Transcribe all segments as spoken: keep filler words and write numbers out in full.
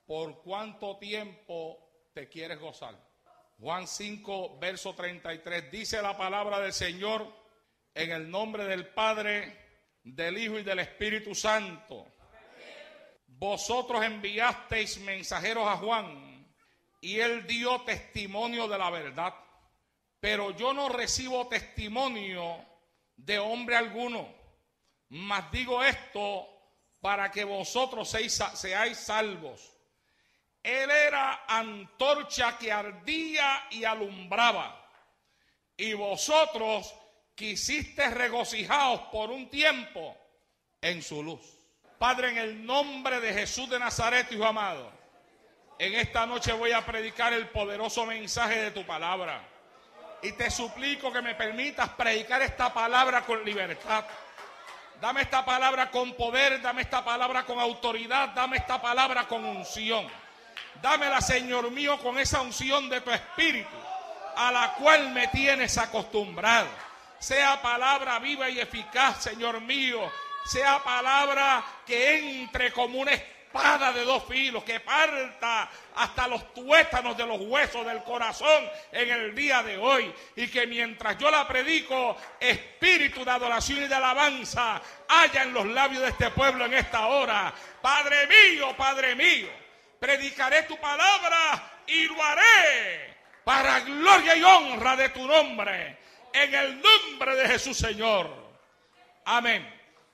¿por cuánto tiempo te quieres gozar? Juan cinco, verso treinta y tres, dice la palabra del Señor, en el nombre del Padre, del Hijo y del Espíritu Santo. Vosotros enviasteis mensajeros a Juan, y él dio testimonio de la verdad. Pero yo no recibo testimonio de hombre alguno, mas digo esto para que vosotros seáis, seáis salvos. Él era antorcha que ardía y alumbraba, y vosotros quisiste regocijaos por un tiempo en su luz. Padre, en el nombre de Jesús de Nazaret, Hijo amado, en esta noche voy a predicar el poderoso mensaje de tu palabra. Y te suplico que me permitas predicar esta palabra con libertad. Dame esta palabra con poder, dame esta palabra con autoridad, dame esta palabra con unción. Dámela, Señor mío, con esa unción de tu Espíritu, a la cual me tienes acostumbrado. Sea palabra viva y eficaz, Señor mío. Sea palabra que entre como una espada de dos filos, que parta hasta los tuétanos de los huesos del corazón en el día de hoy. Y que mientras yo la predico, espíritu de adoración y de alabanza haya en los labios de este pueblo en esta hora. Padre mío, Padre mío, predicaré tu palabra y lo haré para gloria y honra de tu nombre, en el nombre de Jesús, Señor. Amén.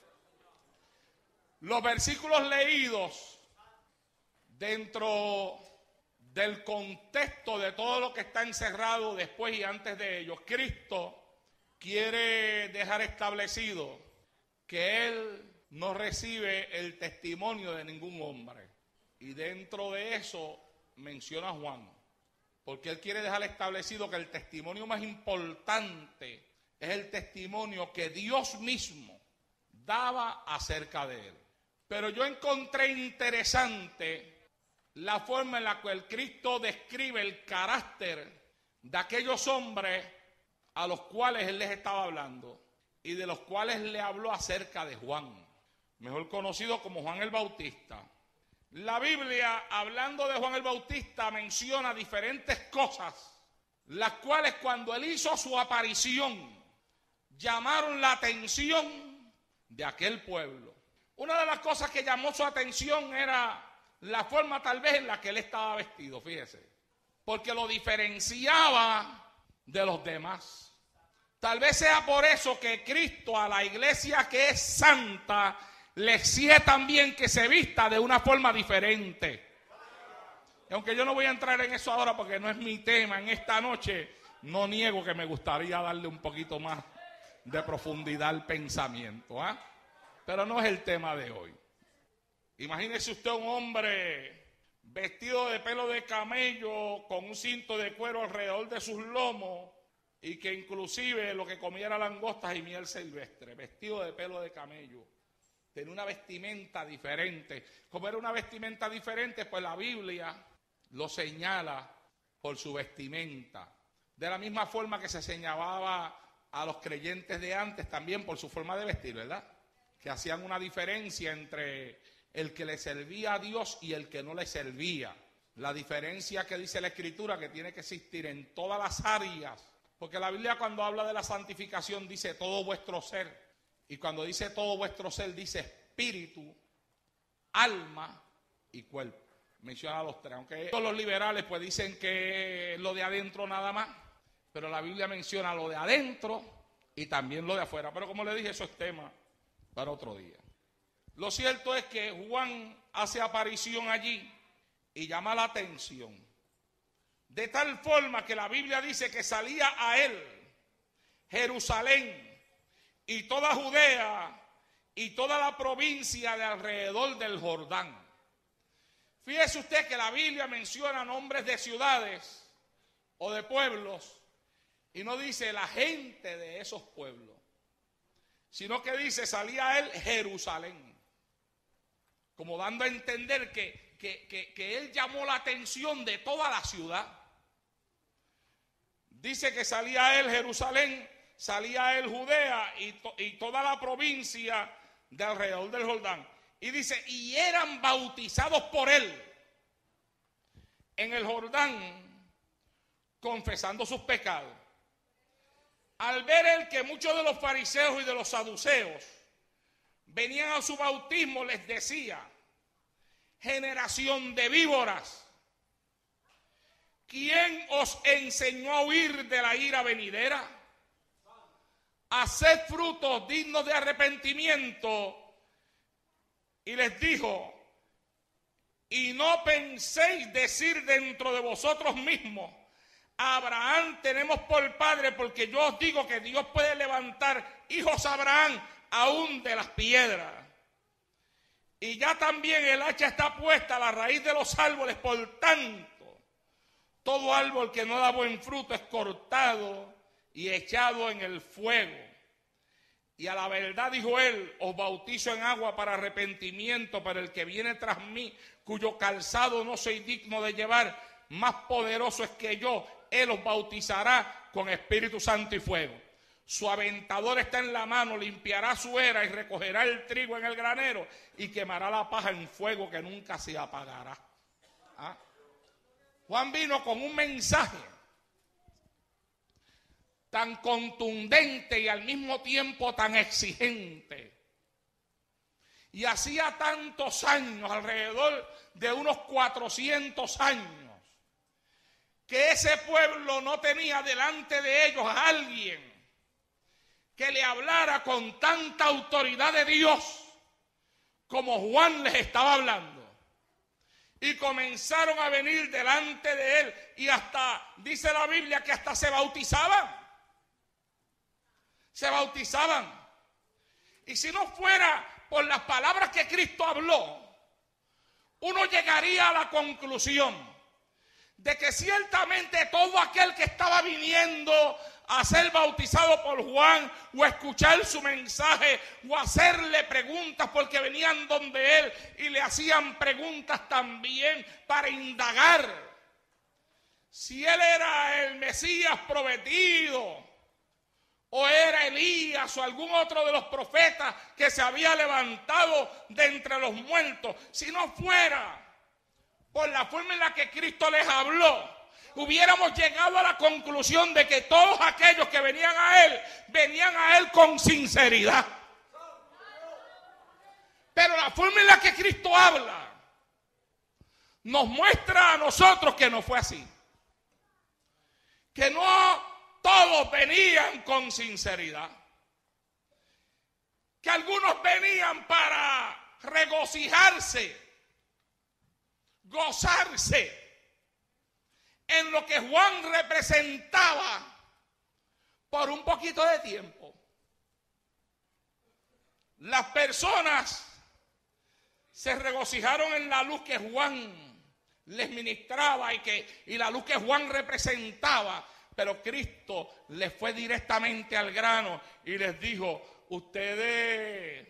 Los versículos leídos dentro del contexto de todo lo que está encerrado después y antes de ellos, Cristo quiere dejar establecido que Él no recibe el testimonio de ningún hombre. Y dentro de eso menciona a Juan, porque Él quiere dejar establecido que el testimonio más importante es el testimonio que Dios mismo daba acerca de Él. Pero yo encontré interesante la forma en la cual Cristo describe el carácter de aquellos hombres a los cuales Él les estaba hablando y de los cuales le habló acerca de Juan, mejor conocido como Juan el Bautista. La Biblia, hablando de Juan el Bautista, menciona diferentes cosas, las cuales cuando él hizo su aparición llamaron la atención de aquel pueblo. Una de las cosas que llamó su atención era la forma tal vez en la que él estaba vestido, fíjese, porque lo diferenciaba de los demás. Tal vez sea por eso que Cristo a la iglesia que es santa le exige también que se vista de una forma diferente. Y aunque yo no voy a entrar en eso ahora porque no es mi tema en esta noche, no niego que me gustaría darle un poquito más de profundidad al pensamiento, ¿eh? Pero no es el tema de hoy. Imagínese usted un hombre vestido de pelo de camello con un cinto de cuero alrededor de sus lomos y que inclusive lo que comía era langostas y miel silvestre, vestido de pelo de camello. Tenía una vestimenta diferente. Como era una vestimenta diferente, pues la Biblia lo señala por su vestimenta. De la misma forma que se señalaba a los creyentes de antes también por su forma de vestir, ¿verdad? Que hacían una diferencia entre el que le servía a Dios y el que no le servía. La diferencia que dice la Escritura que tiene que existir en todas las áreas. Porque la Biblia cuando habla de la santificación dice todo vuestro ser. Y cuando dice todo vuestro ser, dice espíritu, alma y cuerpo. Menciona los tres. Aunque todos los liberales pues dicen que es lo de adentro nada más. Pero la Biblia menciona lo de adentro y también lo de afuera. Pero como le dije, eso es tema para otro día. Lo cierto es que Juan hace aparición allí y llama la atención. De tal forma que la Biblia dice que salía a él Jerusalén y toda Judea y toda la provincia de alrededor del Jordán. Fíjese usted que la Biblia menciona nombres de ciudades o de pueblos y no dice la gente de esos pueblos, sino que dice salía a él Jerusalén, como dando a entender que, que, que, que él llamó la atención de toda la ciudad. Dice que salía a él Jerusalén, salía a él Judea y, to, y toda la provincia de alrededor del Jordán. Y dice, y eran bautizados por él en el Jordán confesando sus pecados. Al ver él que muchos de los fariseos y de los saduceos venían a su bautismo, les decía: generación de víboras, ¿quién os enseñó a huir de la ira venidera? Haced frutos dignos de arrepentimiento. Y les dijo: y no penséis decir dentro de vosotros mismos: a Abraham tenemos por padre, porque yo os digo que Dios puede levantar hijos a Abraham aún de las piedras. Y ya también el hacha está puesta a la raíz de los árboles, por tanto, todo árbol que no da buen fruto es cortado y echado en el fuego. Y a la verdad, dijo él, os bautizo en agua para arrepentimiento, pero el que viene tras mí, cuyo calzado no soy digno de llevar, más poderoso es que yo, él os bautizará con Espíritu Santo y fuego. Su aventador está en la mano, limpiará su era y recogerá el trigo en el granero y quemará la paja en fuego que nunca se apagará. ¿Ah? Juan vino con un mensaje tan contundente y al mismo tiempo tan exigente. Y hacía tantos años, alrededor de unos cuatrocientos años, que ese pueblo no tenía delante de ellos a alguien que le hablara con tanta autoridad de Dios como Juan les estaba hablando. Y comenzaron a venir delante de él y hasta, dice la Biblia, que hasta se bautizaban. Se bautizaban. Y si no fuera por las palabras que Cristo habló, uno llegaría a la conclusión de que ciertamente todo aquel que estaba viniendo a ser bautizado por Juan, o a escuchar su mensaje, o a hacerle preguntas, porque venían donde él y le hacían preguntas también para indagar si él era el Mesías prometido, o era Elías o algún otro de los profetas que se había levantado de entre los muertos. Si no fuera por la forma en la que Cristo les habló, hubiéramos llegado a la conclusión de que todos aquellos que venían a él, venían a él con sinceridad. Pero la forma en la que Cristo habla nos muestra a nosotros que no fue así. Que no todos venían con sinceridad. Que algunos venían para regocijarse, gozarse en lo que Juan representaba por un poquito de tiempo. Las personas se regocijaron en la luz que Juan les ministraba y, que, y la luz que Juan representaba, pero Cristo les fue directamente al grano y les dijo: ustedes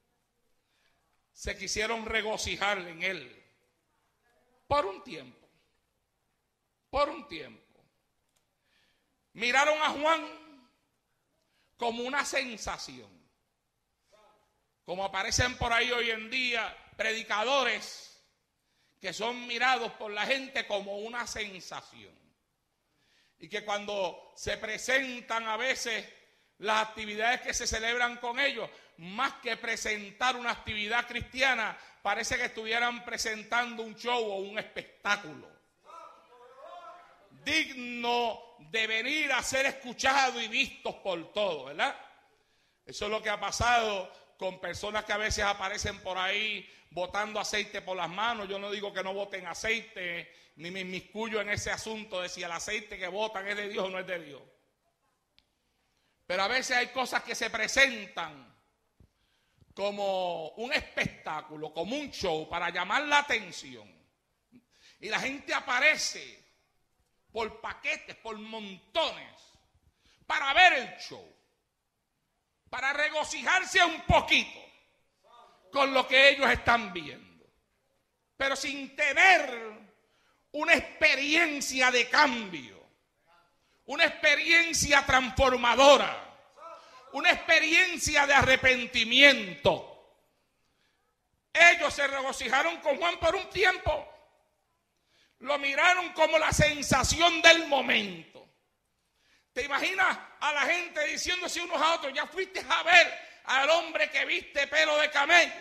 se quisieron regocijar en él por un tiempo. Por un tiempo. Miraron a Juan como una sensación. Como aparecen por ahí hoy en día predicadores que son mirados por la gente como una sensación. Y que cuando se presentan a veces las actividades que se celebran con ellos, más que presentar una actividad cristiana, parece que estuvieran presentando un show o un espectáculo digno de venir a ser escuchado y vistos por todos, ¿verdad? Eso es lo que ha pasado con personas que a veces aparecen por ahí botando aceite por las manos. Yo no digo que no boten aceite, ni me inmiscuyo en ese asunto de si el aceite que botan es de Dios o no es de Dios. Pero a veces hay cosas que se presentan como un espectáculo, como un show, para llamar la atención. Y la gente aparece por paquetes, por montones, para ver el show, para regocijarse un poquito con lo que ellos están viendo, pero sin tener una experiencia de cambio, una experiencia transformadora, una experiencia de arrepentimiento. Ellos se regocijaron con Juan por un tiempo, lo miraron miraron como la sensación del momento. ¿Te imaginas a la gente diciéndose unos a otros, ya fuiste a ver al hombre que viste pelo de camello,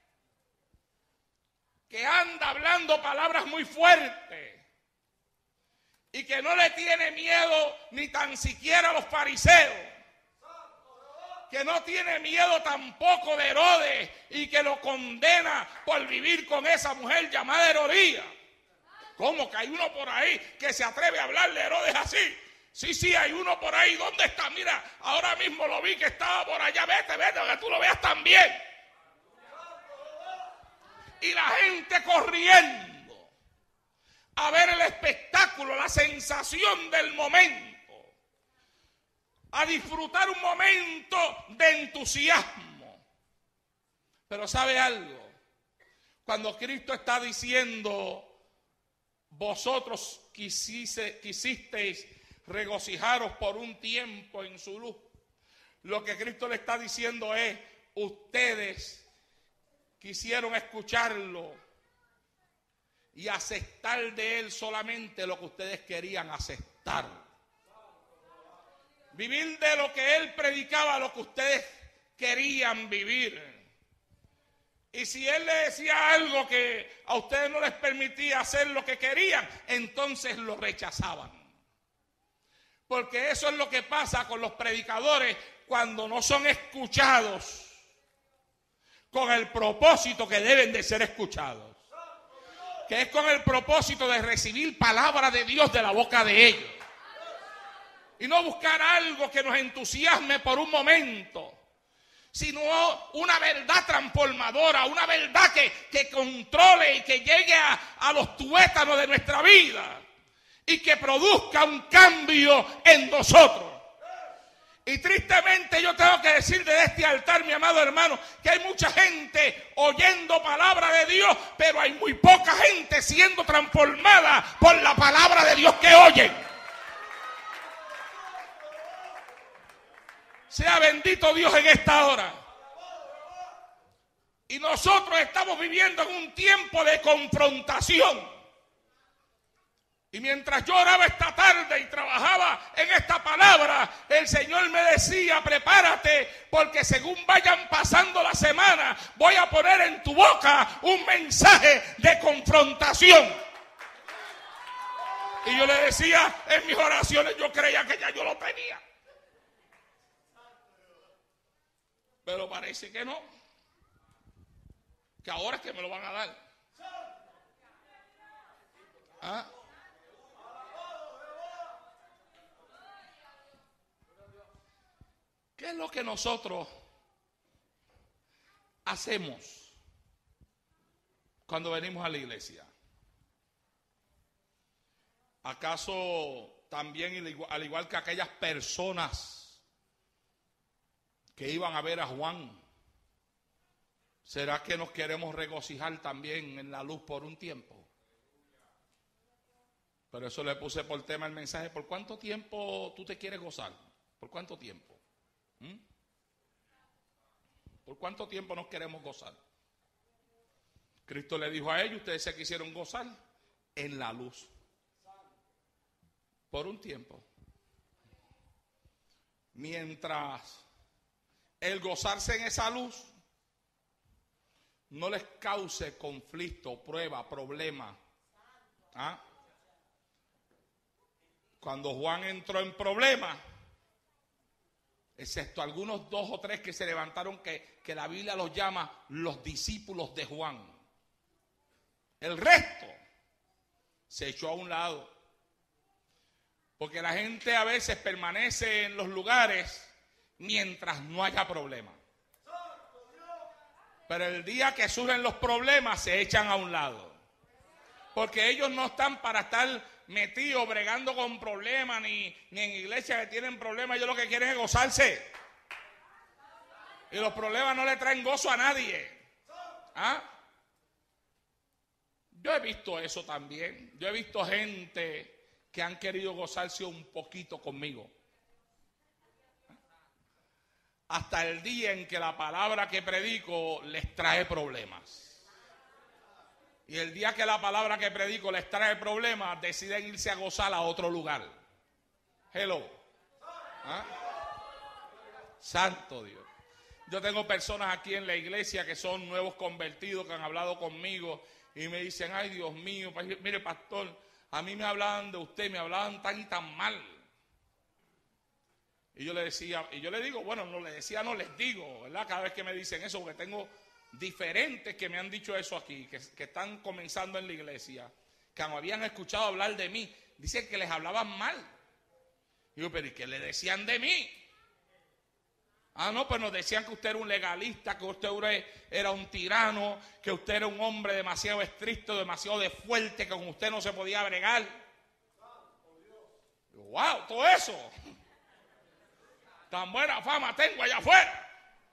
que anda hablando palabras muy fuertes y que no le tiene miedo ni tan siquiera a los fariseos, que no tiene miedo tampoco de Herodes y que lo condena por vivir con esa mujer llamada Herodías? ¿Cómo que hay uno por ahí que se atreve a hablarle a Herodes así? Sí, sí, hay uno por ahí. ¿Dónde está? Mira, ahora mismo lo vi que estaba por allá. Vete, vete, que tú lo veas también. Y la gente corriendo a ver el espectáculo, la sensación del momento, a disfrutar un momento de entusiasmo. Pero ¿sabe algo? Cuando Cristo está diciendo, vosotros quisiste, quisisteis regocijaros por un tiempo en su luz, lo que Cristo le está diciendo es, ustedes quisieron escucharlo y aceptar de él solamente lo que ustedes querían aceptar. Vivir de lo que él predicaba, lo que ustedes querían vivir. Y si él le decía algo que a ustedes no les permitía hacer lo que querían, entonces lo rechazaban. Porque eso es lo que pasa con los predicadores cuando no son escuchados con el propósito que deben de ser escuchados, que es con el propósito de recibir palabra de Dios de la boca de ellos y no buscar algo que nos entusiasme por un momento, sino una verdad transformadora, una verdad que, que controle y que llegue a, a los tuétanos de nuestra vida y que produzca un cambio en nosotros. Y tristemente yo tengo que decir desde este altar, mi amado hermano, que hay mucha gente oyendo palabra de Dios, pero hay muy poca gente siendo transformada por la palabra de Dios que oyen. Sea bendito Dios en esta hora. Y nosotros estamos viviendo en un tiempo de confrontación. Y mientras yo oraba esta tarde y trabajaba en esta palabra, el Señor me decía, prepárate, porque según vayan pasando la semana, voy a poner en tu boca un mensaje de confrontación. Y yo le decía, en mis oraciones yo creía que ya yo lo tenía. Pero parece que no. Que ahora es que me lo van a dar. ¿Ah? ¿Qué es lo que nosotros hacemos cuando venimos a la iglesia? ¿Acaso también, al igual que aquellas personas que iban a ver a Juan, será que nos queremos regocijar también en la luz por un tiempo? Pero eso le puse por tema el mensaje. ¿Por cuánto tiempo tú te quieres gozar? ¿Por cuánto tiempo? ¿Mm? ¿Por cuánto tiempo nos queremos gozar? Cristo le dijo a ellos, ustedes se quisieron gozar en la luz. Por un tiempo. Mientras el gozarse en esa luz no les cause conflicto, prueba, problema. ¿Ah? Cuando Juan entró en problemas, excepto algunos dos o tres que se levantaron, que, que la Biblia los llama los discípulos de Juan, el resto se echó a un lado. Porque la gente a veces permanece en los lugares mientras no haya problema. Pero el día que surgen los problemas se echan a un lado. Porque ellos no están para estar metidos bregando con problemas, ni, ni en iglesias que tienen problemas. Ellos lo que quieren es gozarse. Y los problemas no le traen gozo a nadie. ¿Ah? Yo he visto eso también. Yo he visto gente que han querido gozarse un poquito conmigo. Hasta el día en que la palabra que predico les trae problemas. Y el día que la palabra que predico les trae problemas, deciden irse a gozar a otro lugar. Hello. ¿Ah? Santo Dios. Yo tengo personas aquí en la iglesia que son nuevos convertidos, que han hablado conmigo y me dicen, ay Dios mío, mire pastor, a mí me hablaban de usted, me hablaban tan y tan mal. Y yo le decía, y yo le digo, bueno, no le decía, no les digo, ¿verdad? Cada vez que me dicen eso, porque tengo diferentes que me han dicho eso aquí, que, que están comenzando en la iglesia, que me habían escuchado hablar de mí, dicen que les hablaban mal. Y digo, pero ¿y qué le decían de mí? Ah, no, pues nos decían que usted era un legalista, que usted era un tirano, que usted era un hombre demasiado estricto, demasiado de fuerte, que con usted no se podía bregar. Wow, todo eso. Tan buena fama tengo allá afuera.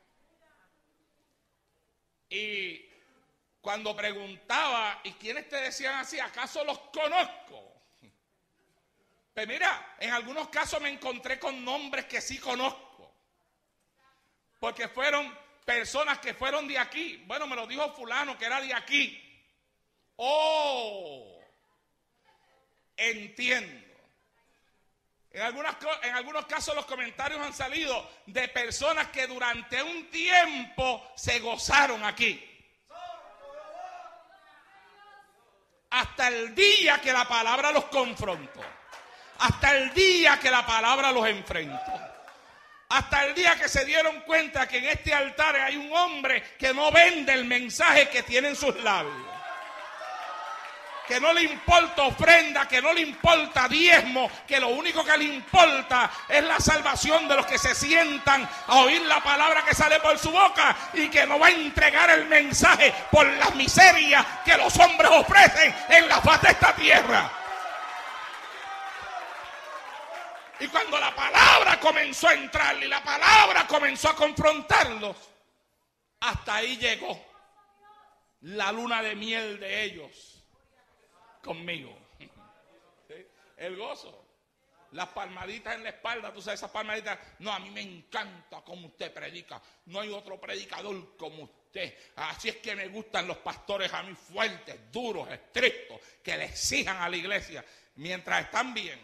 Y cuando preguntaba, ¿y quiénes te decían así? ¿Acaso los conozco? Pues mira, en algunos casos me encontré con nombres que sí conozco. Porque fueron personas que fueron de aquí. Bueno, me lo dijo fulano que era de aquí. Oh, entiendo. En, algunas, en algunos casos los comentarios han salido de personas que durante un tiempo se gozaron aquí. Hasta el día que la palabra los confrontó. Hasta el día que la palabra los enfrentó. Hasta el día que se dieron cuenta que en este altar hay un hombre que no vende el mensaje que tiene en sus labios. Que no le importa ofrenda, que no le importa diezmo, que lo único que le importa es la salvación de los que se sientan a oír la palabra que sale por su boca y que no va a entregar el mensaje por las miserias que los hombres ofrecen en la faz de esta tierra. Y cuando la palabra comenzó a entrar y la palabra comenzó a confrontarlos, hasta ahí llegó la luna de miel de ellos conmigo. ¿Sí? El gozo, las palmaditas en la espalda, tú sabes esas palmaditas. No, a mí me encanta cómo usted predica. No hay otro predicador como usted. Así es que me gustan los pastores a mí fuertes, duros, estrictos, que le exijan a la iglesia mientras están bien.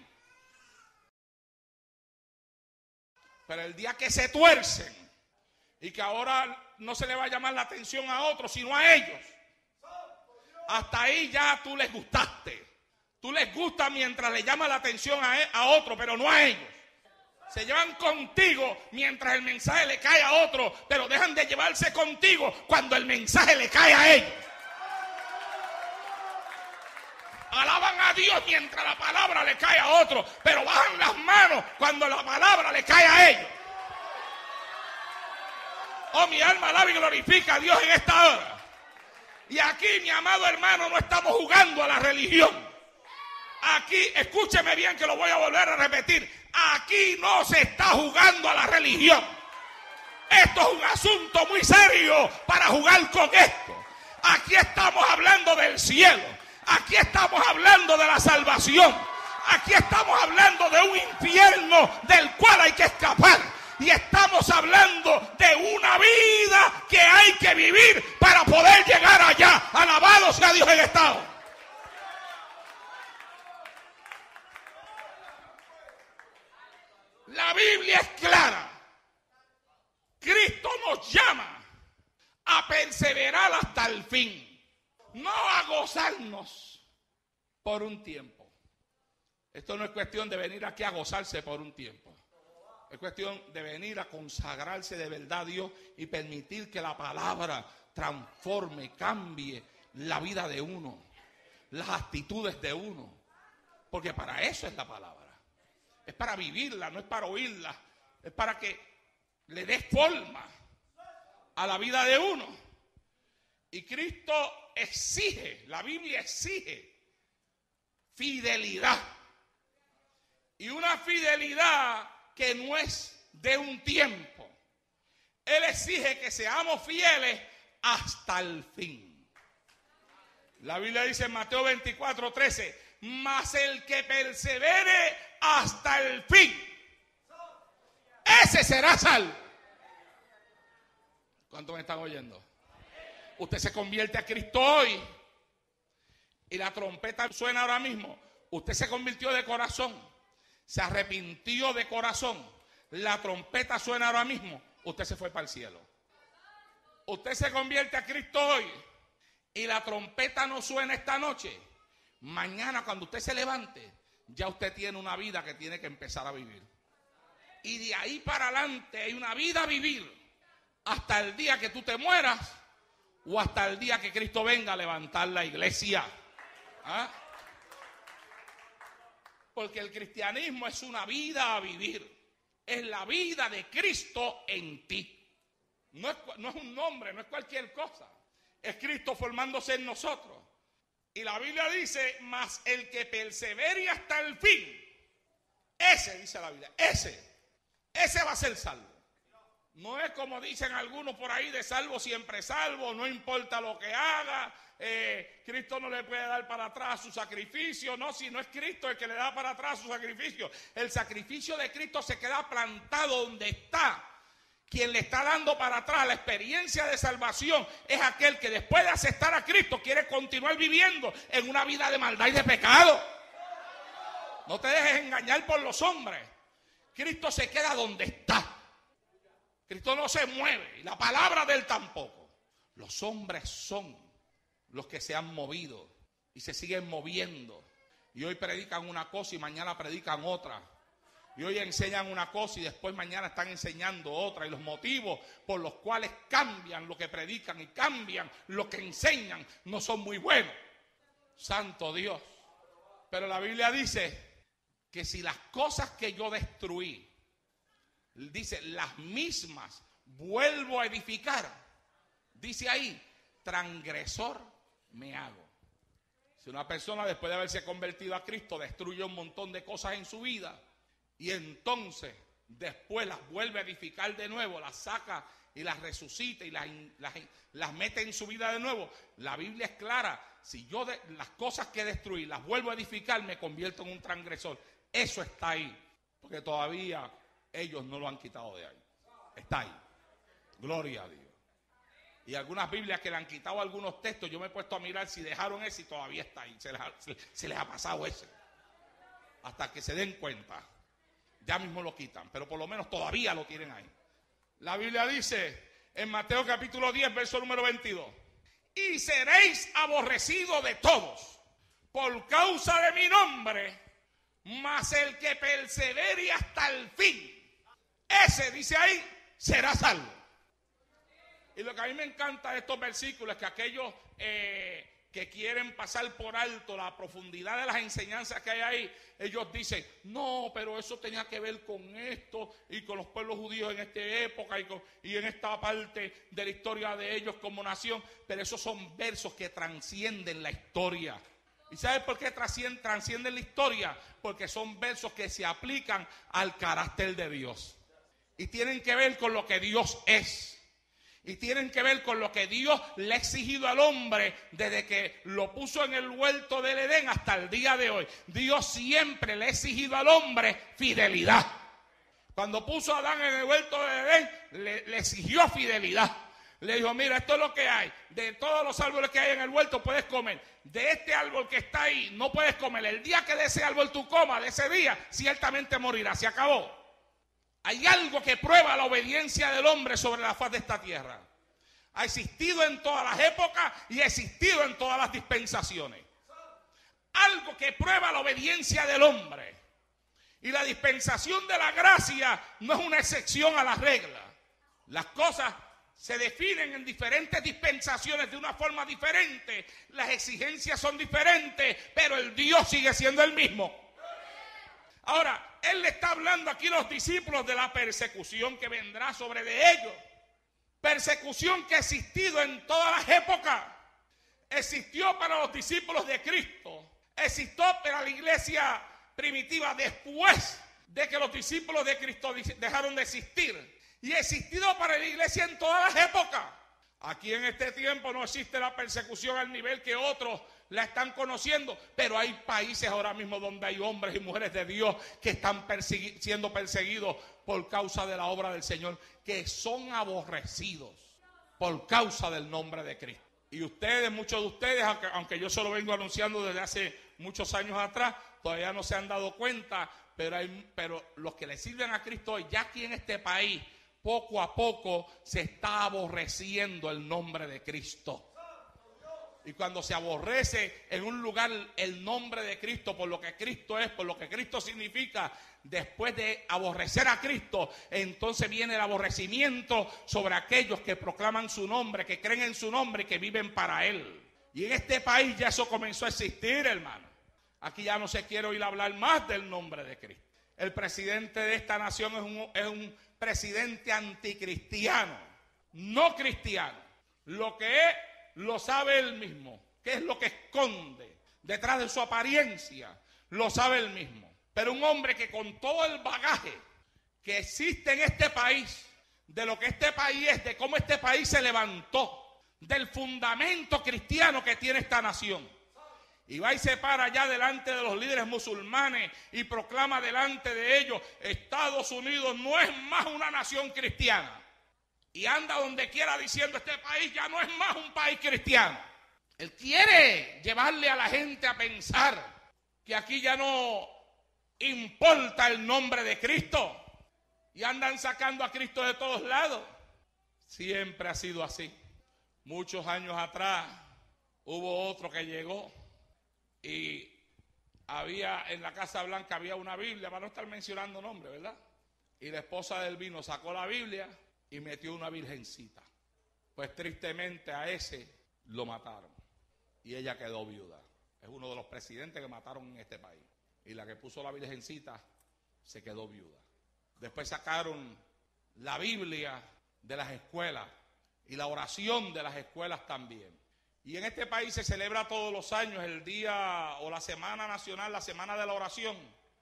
Pero el día que se tuercen y que ahora no se le va a llamar la atención a otros, sino a ellos, hasta ahí ya tú les gustaste. Tú les gustas mientras le llamas la atención a, a otro, pero no a ellos. Se llevan contigo mientras el mensaje le cae a otro, pero dejan de llevarse contigo cuando el mensaje le cae a ellos. Alaban a Dios mientras la palabra le cae a otro, pero bajan las manos cuando la palabra le cae a ellos. Oh, mi alma alaba y glorifica a Dios en esta hora. Y aquí, mi amado hermano, no estamos jugando a la religión. Aquí, escúcheme bien que lo voy a volver a repetir. Aquí no se está jugando a la religión. Esto es un asunto muy serio para jugar con esto. Aquí estamos hablando del cielo. Aquí estamos hablando de la salvación. Aquí estamos hablando de un infierno del cual hay que escapar. Y estamos hablando de una vida que hay que vivir para poder llegar allá. Alabado sea Dios en esta hora. La Biblia es clara. Cristo nos llama a perseverar hasta el fin. No a gozarnos por un tiempo. Esto no es cuestión de venir aquí a gozarse por un tiempo. Es cuestión de venir a consagrarse de verdad a Dios y permitir que la palabra transforme, cambie la vida de uno, las actitudes de uno. Porque para eso es la palabra. Es para vivirla, no es para oírla. Es para que le dé forma a la vida de uno. Y Cristo exige, la Biblia exige fidelidad. Y una fidelidad que no es de un tiempo. Él exige que seamos fieles hasta el fin. La Biblia dice en Mateo veinticuatro, trece, mas el que persevere hasta el fin, ese será salvo. ¿Cuántos me están oyendo? Usted se convierte a Cristo hoy y la trompeta suena ahora mismo, usted se convirtió de corazón, se arrepintió de corazón, la trompeta suena ahora mismo, usted se fue para el cielo. Usted se convierte a Cristo hoy y la trompeta no suena esta noche. Mañana cuando usted se levante, ya usted tiene una vida que tiene que empezar a vivir. Y de ahí para adelante hay una vida a vivir hasta el día que tú te mueras o hasta el día que Cristo venga a levantar la iglesia. ¿Ah? Porque el cristianismo es una vida a vivir. Es la vida de Cristo en ti. No es, no es un nombre, no es cualquier cosa. Es Cristo formándose en nosotros. Y la Biblia dice, mas el que persevere hasta el fin, ese, dice la Biblia, ese, ese va a ser salvo. No es como dicen algunos por ahí, de salvo siempre salvo, no importa lo que haga, eh, Cristo no le puede dar para atrás su sacrificio. No, si no es Cristo el que le da para atrás su sacrificio, el sacrificio de Cristo se queda plantado donde está. Quien le está dando para atrás la experiencia de salvación es aquel que después de aceptar a Cristo quiere continuar viviendo en una vida de maldad y de pecado. No te dejes engañar por los hombres. Cristo se queda donde está. Cristo no se mueve y la palabra de él tampoco. Los hombres son los que se han movido y se siguen moviendo. Y hoy predican una cosa y mañana predican otra. Y hoy enseñan una cosa y después mañana están enseñando otra. Y los motivos por los cuales cambian lo que predican y cambian lo que enseñan no son muy buenos. Santo Dios. Pero la Biblia dice que si las cosas que yo destruí, dice, las mismas vuelvo a edificar, dice ahí, transgresor me hago. Si una persona después de haberse convertido a Cristo destruye un montón de cosas en su vida, y entonces después las vuelve a edificar de nuevo, las saca y las resucita y las, las, las mete en su vida de nuevo, la Biblia es clara. Si yo de, las cosas que destruí las vuelvo a edificar, me convierto en un transgresor. Eso está ahí, porque todavía ellos no lo han quitado de ahí. Está ahí. Gloria a Dios. Y algunas Biblias que le han quitado algunos textos, yo me he puesto a mirar si dejaron ese y todavía está ahí. Se les ha, se, se les ha pasado ese. Hasta que se den cuenta. Ya mismo lo quitan, pero por lo menos todavía lo tienen ahí. La Biblia dice en Mateo capítulo diez, verso número veintidós. Y seréis aborrecidos de todos por causa de mi nombre, mas el que persevere hasta el fin, ese, dice ahí, será salvo. Y lo que a mí me encanta de estos versículos es que aquellos eh, que quieren pasar por alto la profundidad de las enseñanzas que hay ahí, ellos dicen, no, pero eso tenía que ver con esto y con los pueblos judíos en esta época y, con, y en esta parte de la historia de ellos como nación. Pero esos son versos que trascienden la historia. ¿Y sabes por qué trascienden, trascienden la historia? Porque son versos que se aplican al carácter de Dios. Y tienen que ver con lo que Dios es. Y tienen que ver con lo que Dios le ha exigido al hombre desde que lo puso en el huerto del Edén hasta el día de hoy. Dios siempre le ha exigido al hombre fidelidad. Cuando puso a Adán en el huerto del Edén, le, le exigió fidelidad. Le dijo, mira, esto es lo que hay. De todos los árboles que hay en el huerto puedes comer. De este árbol que está ahí no puedes comer. El día que de ese árbol tú comas, de ese día, ciertamente morirás. Se acabó. Hay algo que prueba la obediencia del hombre sobre la faz de esta tierra. Ha existido en todas las épocas y ha existido en todas las dispensaciones. Algo que prueba la obediencia del hombre. Y la dispensación de la gracia no es una excepción a la regla. Las cosas se definen en diferentes dispensaciones de una forma diferente. Las exigencias son diferentes, pero el Dios sigue siendo el mismo. Ahora, él le está hablando aquí a los discípulos de la persecución que vendrá sobre de ellos. Persecución que ha existido en todas las épocas. Existió para los discípulos de Cristo. Existió para la iglesia primitiva después de que los discípulos de Cristo dejaron de existir. Y ha existido para la iglesia en todas las épocas. Aquí en este tiempo no existe la persecución al nivel que otros la están conociendo, pero hay países ahora mismo donde hay hombres y mujeres de Dios que están persegui- siendo perseguidos por causa de la obra del Señor, que son aborrecidos por causa del nombre de Cristo. Y ustedes, muchos de ustedes, aunque, aunque yo se lo vengo anunciando desde hace muchos años atrás, todavía no se han dado cuenta, pero, hay, pero los que le sirven a Cristo hoy, ya aquí en este país, poco a poco se está aborreciendo el nombre de Cristo. Y cuando se aborrece en un lugar el nombre de Cristo, por lo que Cristo es, por lo que Cristo significa, después de aborrecer a Cristo, entonces viene el aborrecimiento sobre aquellos que proclaman su nombre, que creen en su nombre y que viven para Él. Y en este país ya eso comenzó a existir, hermano. Aquí ya no se quiere oír hablar más del nombre de Cristo. El presidente de esta nación es un, es un presidente anticristiano, no cristiano. Lo que es, lo sabe él mismo. ¿Qué es lo que esconde detrás de su apariencia? Lo sabe él mismo. Pero un hombre que con todo el bagaje que existe en este país, de lo que este país es, de cómo este país se levantó, del fundamento cristiano que tiene esta nación, y va y se para allá delante de los líderes musulmanes y proclama delante de ellos: Estados Unidos no es más una nación cristiana. Y anda donde quiera diciendo: este país ya no es más un país cristiano. Él quiere llevarle a la gente a pensar que aquí ya no importa el nombre de Cristo. Y andan sacando a Cristo de todos lados. Siempre ha sido así. Muchos años atrás hubo otro que llegó y había en la Casa Blanca había una Biblia, para no estar mencionando nombres, ¿verdad? Y la esposa del vino sacó la Biblia y metió una virgencita. Pues tristemente a ese lo mataron y ella quedó viuda. Es uno de los presidentes que mataron en este país. Y la que puso la virgencita se quedó viuda. Después sacaron la Biblia de las escuelas y la oración de las escuelas también. Y en este país se celebra todos los años el día o la semana nacional, la semana de la oración.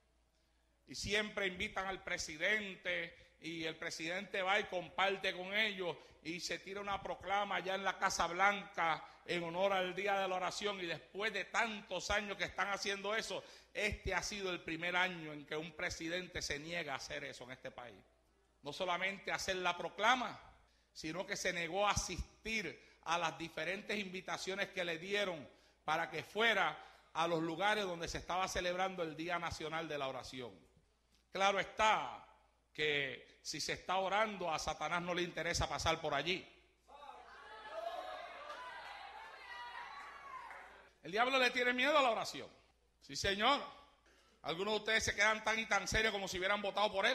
Y siempre invitan al presidente y el presidente va y comparte con ellos y se tira una proclama allá en la Casa Blanca en honor al día de la oración. Y después de tantos años que están haciendo eso, este ha sido el primer año en que un presidente se niega a hacer eso en este país. No solamente a hacer la proclama, sino que se negó a asistir a las diferentes invitaciones que le dieron para que fuera a los lugares donde se estaba celebrando el Día Nacional de la Oración. Claro está que si se está orando, a Satanás no le interesa pasar por allí. El diablo le tiene miedo a la oración. Sí, señor. Algunos de ustedes se quedan tan y tan serios como si hubieran votado por él.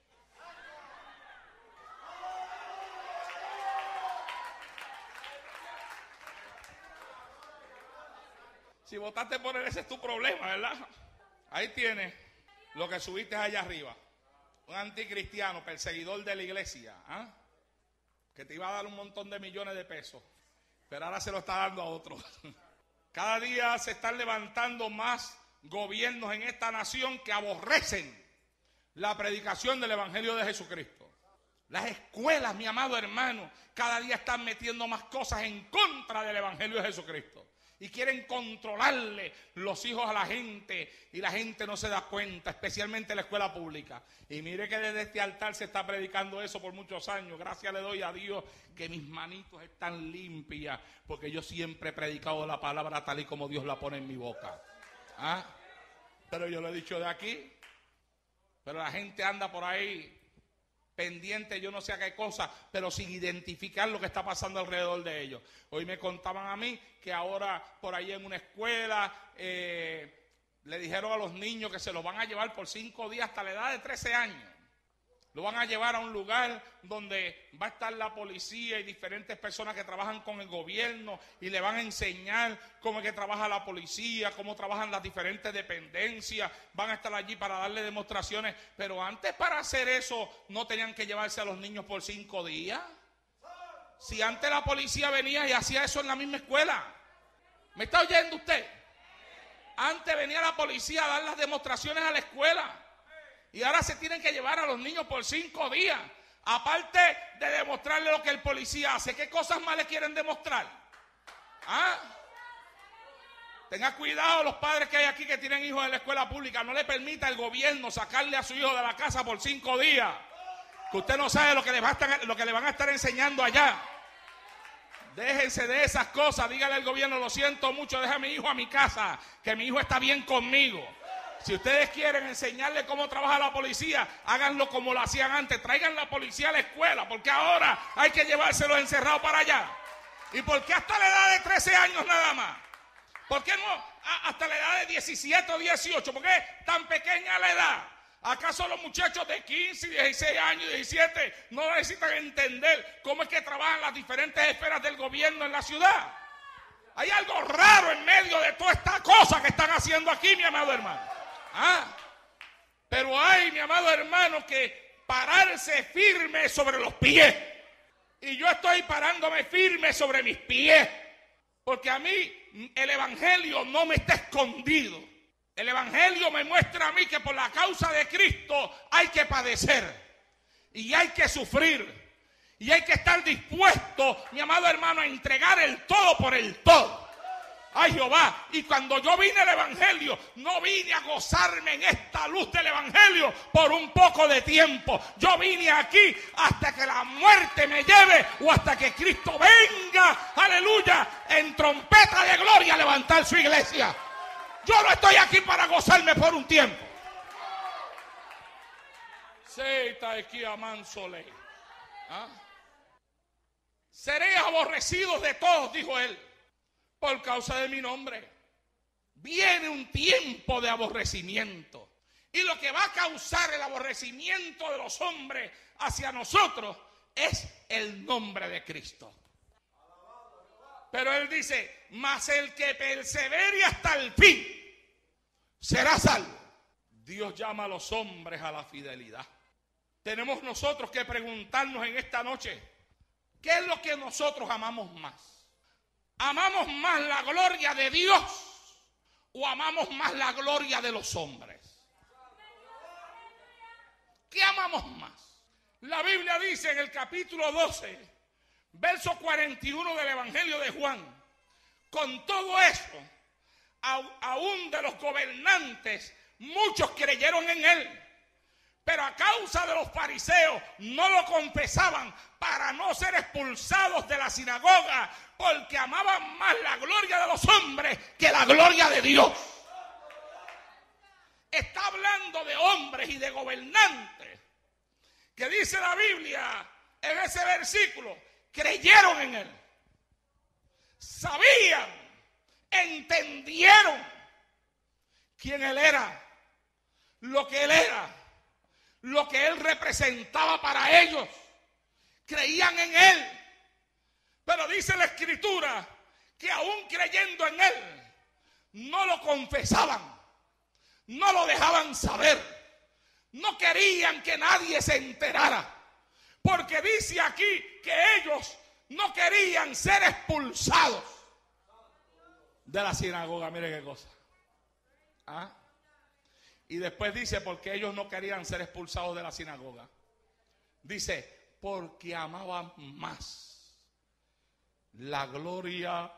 Si votaste por él, ese es tu problema, ¿verdad? Ahí tienes lo que subiste allá arriba. Un anticristiano, perseguidor de la iglesia, ¿ah? Que te iba a dar un montón de millones de pesos, pero ahora se lo está dando a otro. Cada día se están levantando más gobiernos en esta nación que aborrecen la predicación del Evangelio de Jesucristo. Las escuelas, mi amado hermano, cada día están metiendo más cosas en contra del Evangelio de Jesucristo. Y quieren controlarle los hijos a la gente y la gente no se da cuenta, especialmente en la escuela pública. Y mire que desde este altar se está predicando eso por muchos años. Gracias le doy a Dios que mis manitos están limpias, porque yo siempre he predicado la palabra tal y como Dios la pone en mi boca. ¿Ah? Pero yo lo he dicho de aquí. Pero la gente anda por ahí pendiente, yo no sé a qué cosa, pero sin identificar lo que está pasando alrededor de ellos. Hoy me contaban a mí que ahora por ahí en una escuela eh, le dijeron a los niños que se los van a llevar por cinco días hasta la edad de trece años. Lo van a llevar a un lugar donde va a estar la policía y diferentes personas que trabajan con el gobierno y le van a enseñar cómo es que trabaja la policía, cómo trabajan las diferentes dependencias. Van a estar allí para darle demostraciones. Pero antes, para hacer eso, no tenían que llevarse a los niños por cinco días. Si antes la policía venía y hacía eso en la misma escuela. ¿Me está oyendo usted? Antes venía la policía a dar las demostraciones a la escuela. Y ahora se tienen que llevar a los niños por cinco días. Aparte de demostrarle lo que el policía hace, ¿qué cosas más le quieren demostrar? ¿Ah? Tenga cuidado los padres que hay aquí que tienen hijos en la escuela pública. No le permita al gobierno sacarle a su hijo de la casa por cinco días. Que usted no sabe lo que le, va a estar, lo que le van a estar enseñando allá. Déjense de esas cosas. Dígale al gobierno, lo siento mucho, deja a mi hijo a mi casa, que mi hijo está bien conmigo. Si ustedes quieren enseñarle cómo trabaja la policía, háganlo como lo hacían antes. Traigan la policía a la escuela, porque ahora hay que llevárselos encerrados para allá. ¿Y por qué hasta la edad de trece años nada más? ¿Por qué no hasta la edad de diecisiete o dieciocho? ¿Por qué es tan pequeña la edad? ¿Acaso los muchachos de quince, dieciséis años, diecisiete no necesitan entender cómo es que trabajan las diferentes esferas del gobierno en la ciudad? Hay algo raro en medio de toda esta cosa que están haciendo aquí, mi amado hermano. ¿Ah? Pero hay, mi amado hermano, que pararse firme sobre los pies. Y yo estoy parándome firme sobre mis pies. Porque a mí el evangelio no me está escondido. El evangelio me muestra a mí que por la causa de Cristo hay que padecer. Y hay que sufrir. Y hay que estar dispuesto, mi amado hermano, a entregar el todo por el todo. Ay, Jehová, y cuando yo vine al evangelio, no vine a gozarme en esta luz del evangelio por un poco de tiempo. Yo vine aquí hasta que la muerte me lleve o hasta que Cristo venga, aleluya, en trompeta de gloria a levantar su iglesia. Yo no estoy aquí para gozarme por un tiempo. ¿Ah? Seréis aborrecidos de todos, dijo él, por causa de mi nombre. Viene un tiempo de aborrecimiento. Y lo que va a causar el aborrecimiento de los hombres hacia nosotros es el nombre de Cristo. Pero él dice, mas el que persevere hasta el fin será salvo. Dios llama a los hombres a la fidelidad. Tenemos nosotros que preguntarnos en esta noche, ¿qué es lo que nosotros amamos más? ¿Amamos más la gloria de Dios o amamos más la gloria de los hombres? ¿Qué amamos más? La Biblia dice en el capítulo doce, verso cuarenta y uno del Evangelio de Juan, con todo eso, aún de los gobernantes, muchos creyeron en él. Pero a causa de los fariseos no lo confesaban para no ser expulsados de la sinagoga, porque amaban más la gloria de los hombres que la gloria de Dios. Está hablando de hombres y de gobernantes, que dice la Biblia en ese versículo, creyeron en él, sabían, entendieron quién él era, lo que él era, lo que él representaba para ellos. Creían en él. Pero dice la Escritura que aún creyendo en él, no lo confesaban, no lo dejaban saber, no querían que nadie se enterara, porque dice aquí que ellos no querían ser expulsados de la sinagoga. Mire qué cosa. ¿Ah? Y después dice, porque ellos no querían ser expulsados de la sinagoga. Dice, porque amaban más la gloria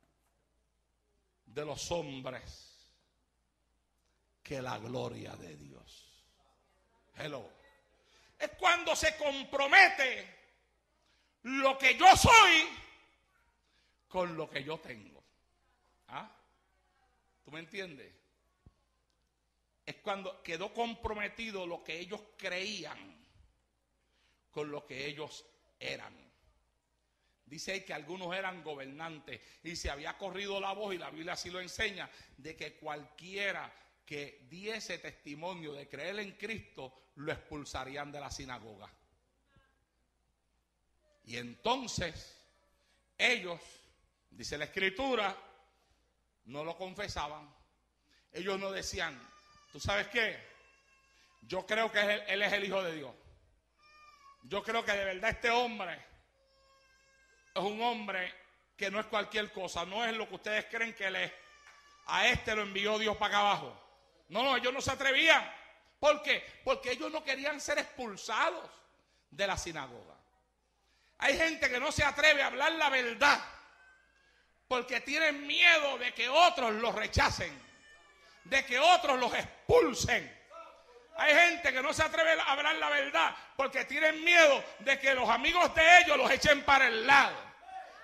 de los hombres que la gloria de Dios. Hello. Es cuando se compromete lo que yo soy con lo que yo tengo. ¿Ah? ¿Tú me entiendes? Es cuando quedó comprometido lo que ellos creían con lo que ellos eran. Dice ahí que algunos eran gobernantes y se había corrido la voz, y la Biblia así lo enseña, de que cualquiera que diese testimonio de creer en Cristo lo expulsarían de la sinagoga. Y entonces ellos, dice la Escritura, no lo confesaban. Ellos no decían, ¿tú sabes qué? Yo creo que él, él es el Hijo de Dios. Yo creo que de verdad este hombre es un hombre que no es cualquier cosa. No es lo que ustedes creen que él es. A este lo envió Dios para acá abajo. No, no, ellos no se atrevían. ¿Por qué? Porque ellos no querían ser expulsados de la sinagoga. Hay gente que no se atreve a hablar la verdad porque tienen miedo de que otros los rechacen, de que otros los expulsen. Hay gente que no se atreve a hablar la verdad porque tienen miedo de que los amigos de ellos los echen para el lado,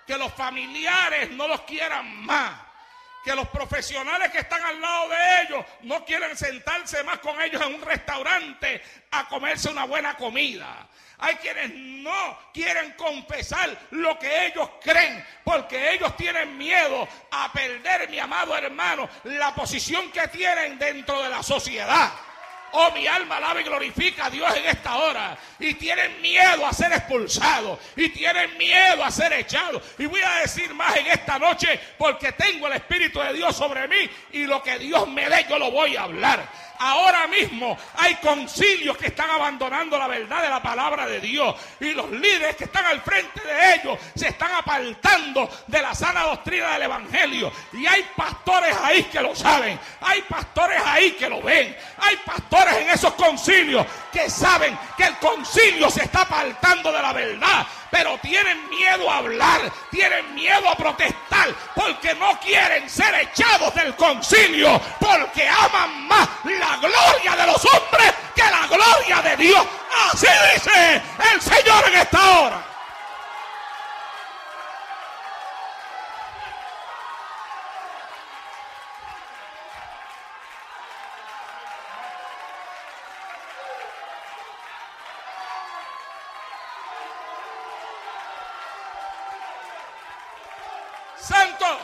que los familiares no los quieran más, que los profesionales que están al lado de ellos no quieren sentarse más con ellos en un restaurante a comerse una buena comida. Hay quienes no quieren confesar lo que ellos creen porque ellos tienen miedo a perder, mi amado hermano, la posición que tienen dentro de la sociedad. Oh, mi alma alaba y glorifica a Dios en esta hora. Y tienen miedo a ser expulsados. Y tienen miedo a ser echados. Y voy a decir más en esta noche porque tengo el Espíritu de Dios sobre mí. Y lo que Dios me dé yo lo voy a hablar. Ahora mismo hay concilios que están abandonando la verdad de la palabra de Dios. Y los líderes que están al frente de ellos se están apartando de la sana doctrina del Evangelio. Y hay pastores ahí que lo saben. Hay pastores ahí que lo ven. Hay pastores en esos concilios que saben que el concilio se está apartando de la verdad. Pero tienen miedo a hablar, tienen miedo a protestar, porque no quieren ser echados del concilio, porque aman más la gloria de los hombres que la gloria de Dios. Así dice el Señor en esta hora. Santo,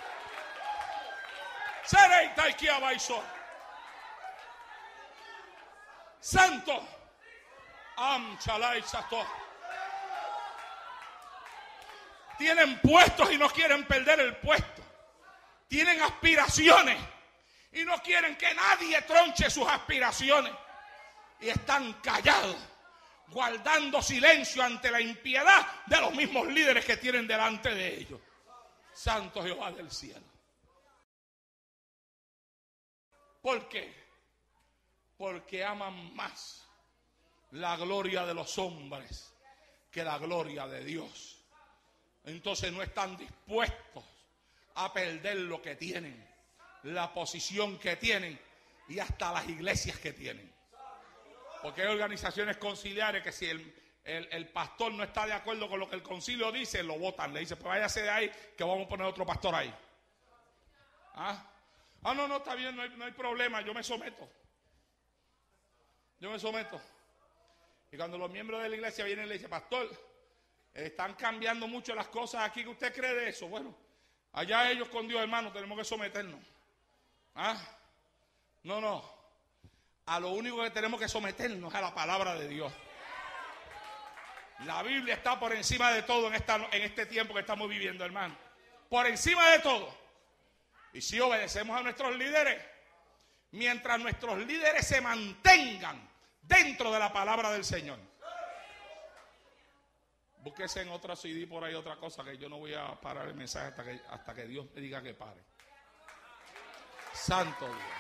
Sereita y Kiabaiso. Santo, Am Chalai Sato. Tienen puestos y no quieren perder el puesto. Tienen aspiraciones y no quieren que nadie tronche sus aspiraciones. Y están callados, guardando silencio ante la impiedad de los mismos líderes que tienen delante de ellos. Santo Jehová del cielo. ¿Por qué? Porque aman más la gloria de los hombres que la gloria de Dios. Entonces no están dispuestos a perder lo que tienen, la posición que tienen y hasta las iglesias que tienen. Porque hay organizaciones conciliares que si el El, el pastor no está de acuerdo con lo que el concilio dice, lo votan, le dice, pues váyase de ahí que vamos a poner otro pastor ahí. Ah, ah no, no, está bien, no hay, no hay problema, yo me someto. Yo me someto. Y cuando los miembros de la iglesia vienen y le dicen, pastor, están cambiando mucho las cosas aquí, ¿que usted cree de eso? Bueno, allá ellos con Dios, hermano, tenemos que someternos. Ah, no, no, a lo único que tenemos que someternos es a la palabra de Dios. La Biblia está por encima de todo en, esta, en este tiempo que estamos viviendo, hermano. Por encima de todo. Y si obedecemos a nuestros líderes, mientras nuestros líderes se mantengan dentro de la palabra del Señor. Búsquese en otra C D por ahí otra cosa que yo no voy a parar el mensaje hasta que, hasta que Dios me diga que pare. Santo Dios.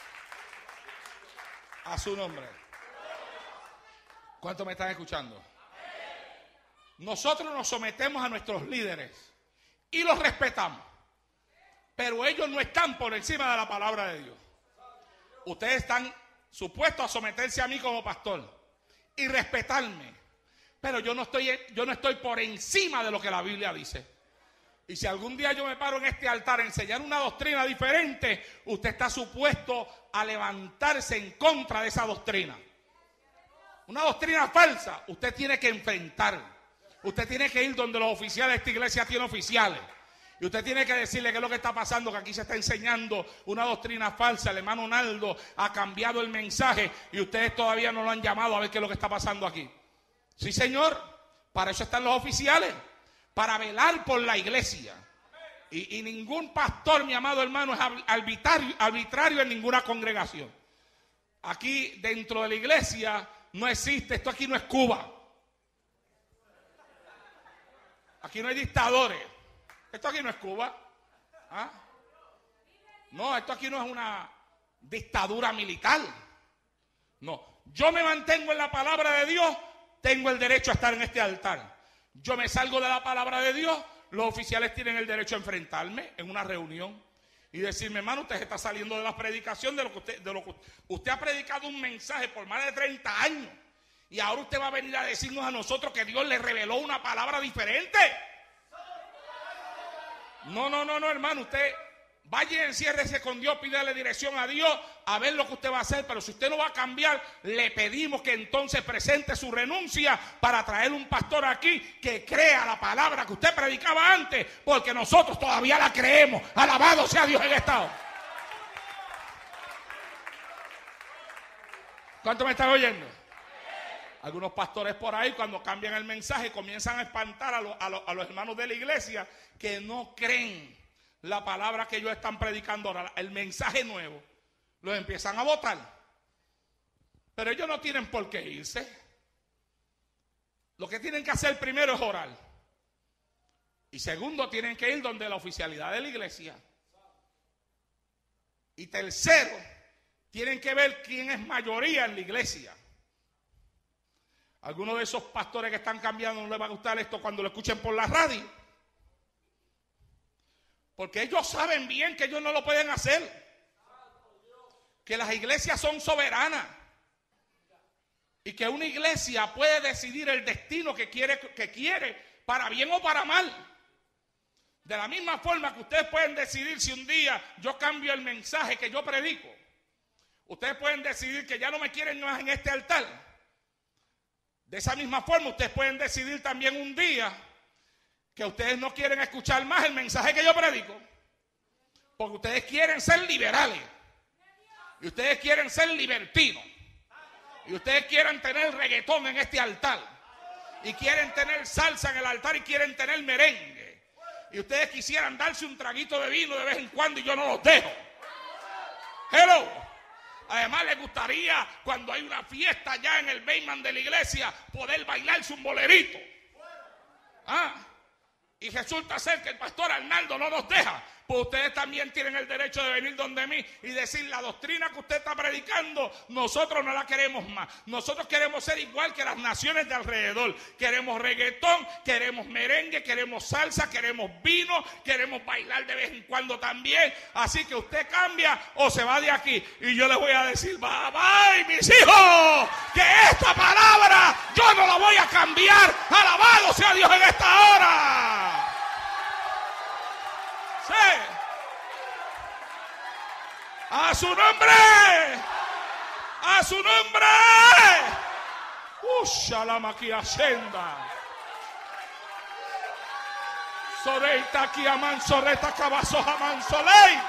A su nombre. ¿Cuántos me están escuchando? Nosotros nos sometemos a nuestros líderes y los respetamos, pero ellos no están por encima de la palabra de Dios. Ustedes están supuestos a someterse a mí como pastor y respetarme, pero yo no estoy, yo no estoy por encima de lo que la Biblia dice. Y si algún día yo me paro en este altar a enseñar una doctrina diferente, usted está supuesto a levantarse en contra de esa doctrina. Una doctrina falsa, usted tiene que enfrentar. Usted tiene que ir donde los oficiales, esta iglesia tiene oficiales. Y usted tiene que decirle qué es lo que está pasando, que aquí se está enseñando una doctrina falsa. El hermano Naldo ha cambiado el mensaje y ustedes todavía no lo han llamado a ver qué es lo que está pasando aquí. Sí, señor, para eso están los oficiales, para velar por la iglesia. Y, y ningún pastor, mi amado hermano, es arbitrario, arbitrario en ninguna congregación. Aquí dentro de la iglesia no existe, esto aquí no es Cuba. Aquí no hay dictadores. Esto aquí no es Cuba. ¿Ah? No, esto aquí no es una dictadura militar. No, yo me mantengo en la palabra de Dios, tengo el derecho a estar en este altar. Yo me salgo de la palabra de Dios, los oficiales tienen el derecho a enfrentarme en una reunión y decirme, hermano, usted está saliendo de la predicación de lo que usted, de lo que usted ha predicado un mensaje por más de treinta años. Y ahora usted va a venir a decirnos a nosotros que Dios le reveló una palabra diferente. No, no, no, no, hermano, usted vaya y enciérrese con Dios, pídale dirección a Dios a ver lo que usted va a hacer, pero si usted no va a cambiar, le pedimos que entonces presente su renuncia para traer un pastor aquí que crea la palabra que usted predicaba antes, porque nosotros todavía la creemos. Alabado sea Dios en esta hora. ¿Cuánto me están oyendo? Algunos pastores por ahí, cuando cambian el mensaje, comienzan a espantar a, lo, a, lo, a los hermanos de la iglesia que no creen la palabra que ellos están predicando ahora, el mensaje nuevo. Los empiezan a botar. Pero ellos no tienen por qué irse. Lo que tienen que hacer primero es orar. Y segundo, tienen que ir donde la oficialidad de la iglesia. Y tercero, tienen que ver quién es mayoría en la iglesia. Algunos de esos pastores que están cambiando no les va a gustar esto cuando lo escuchen por la radio. Porque ellos saben bien que ellos no lo pueden hacer. Que las iglesias son soberanas. Y que una iglesia puede decidir el destino que quiere, que quiere, para bien o para mal. De la misma forma que ustedes pueden decidir si un día yo cambio el mensaje que yo predico. Ustedes pueden decidir que ya no me quieren más en este altar. De esa misma forma, ustedes pueden decidir también un día que ustedes no quieren escuchar más el mensaje que yo predico, porque ustedes quieren ser liberales, y ustedes quieren ser libertinos, y ustedes quieren tener reggaetón en este altar, y quieren tener salsa en el altar, y quieren tener merengue, y ustedes quisieran darse un traguito de vino de vez en cuando, y yo no los dejo. Hello. Además les gustaría, cuando hay una fiesta allá en el basement de la iglesia, poder bailarse un bolerito. Ah, y resulta ser que el pastor Arnaldo no nos deja. Pues ustedes también tienen el derecho de venir donde mí y decir: la doctrina que usted está predicando, nosotros no la queremos más. Nosotros queremos ser igual que las naciones de alrededor. Queremos reggaetón, queremos merengue, queremos salsa, queremos vino, queremos bailar de vez en cuando también. Así que usted cambia o se va de aquí. Y yo les voy a decir: bye bye, mis hijos, que esta palabra yo no la voy a cambiar. Alabado sea Dios en esta hora. Sí. A su nombre, a su nombre. Ushalama aquí ascenda. Soreita aquí aman, soreta cabazo aman soley.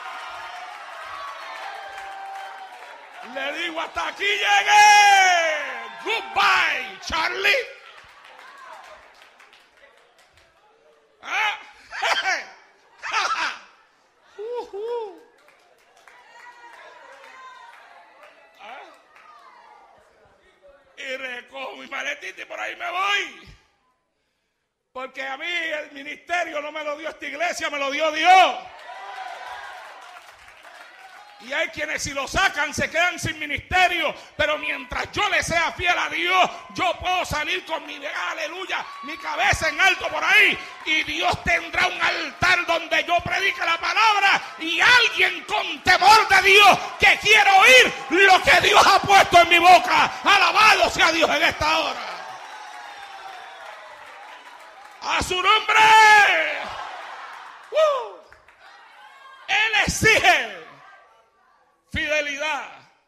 Le digo: hasta aquí llegué. Goodbye, Charlie. ¿Ah? Uh-huh. ¿Ah? Y recojo mi maletita y por ahí me voy. Porque a mí el ministerio no me lo dio esta iglesia, me lo dio Dios. Y hay quienes, si lo sacan, se quedan sin ministerio. Pero mientras yo le sea fiel a Dios, yo puedo salir con mi, aleluya, mi cabeza en alto por ahí. Y Dios tendrá un altar donde yo predique la palabra. Y alguien con temor de Dios que quiere oír lo que Dios ha puesto en mi boca. Alabado sea Dios en esta hora. A su nombre. Uh. Él exige fidelidad.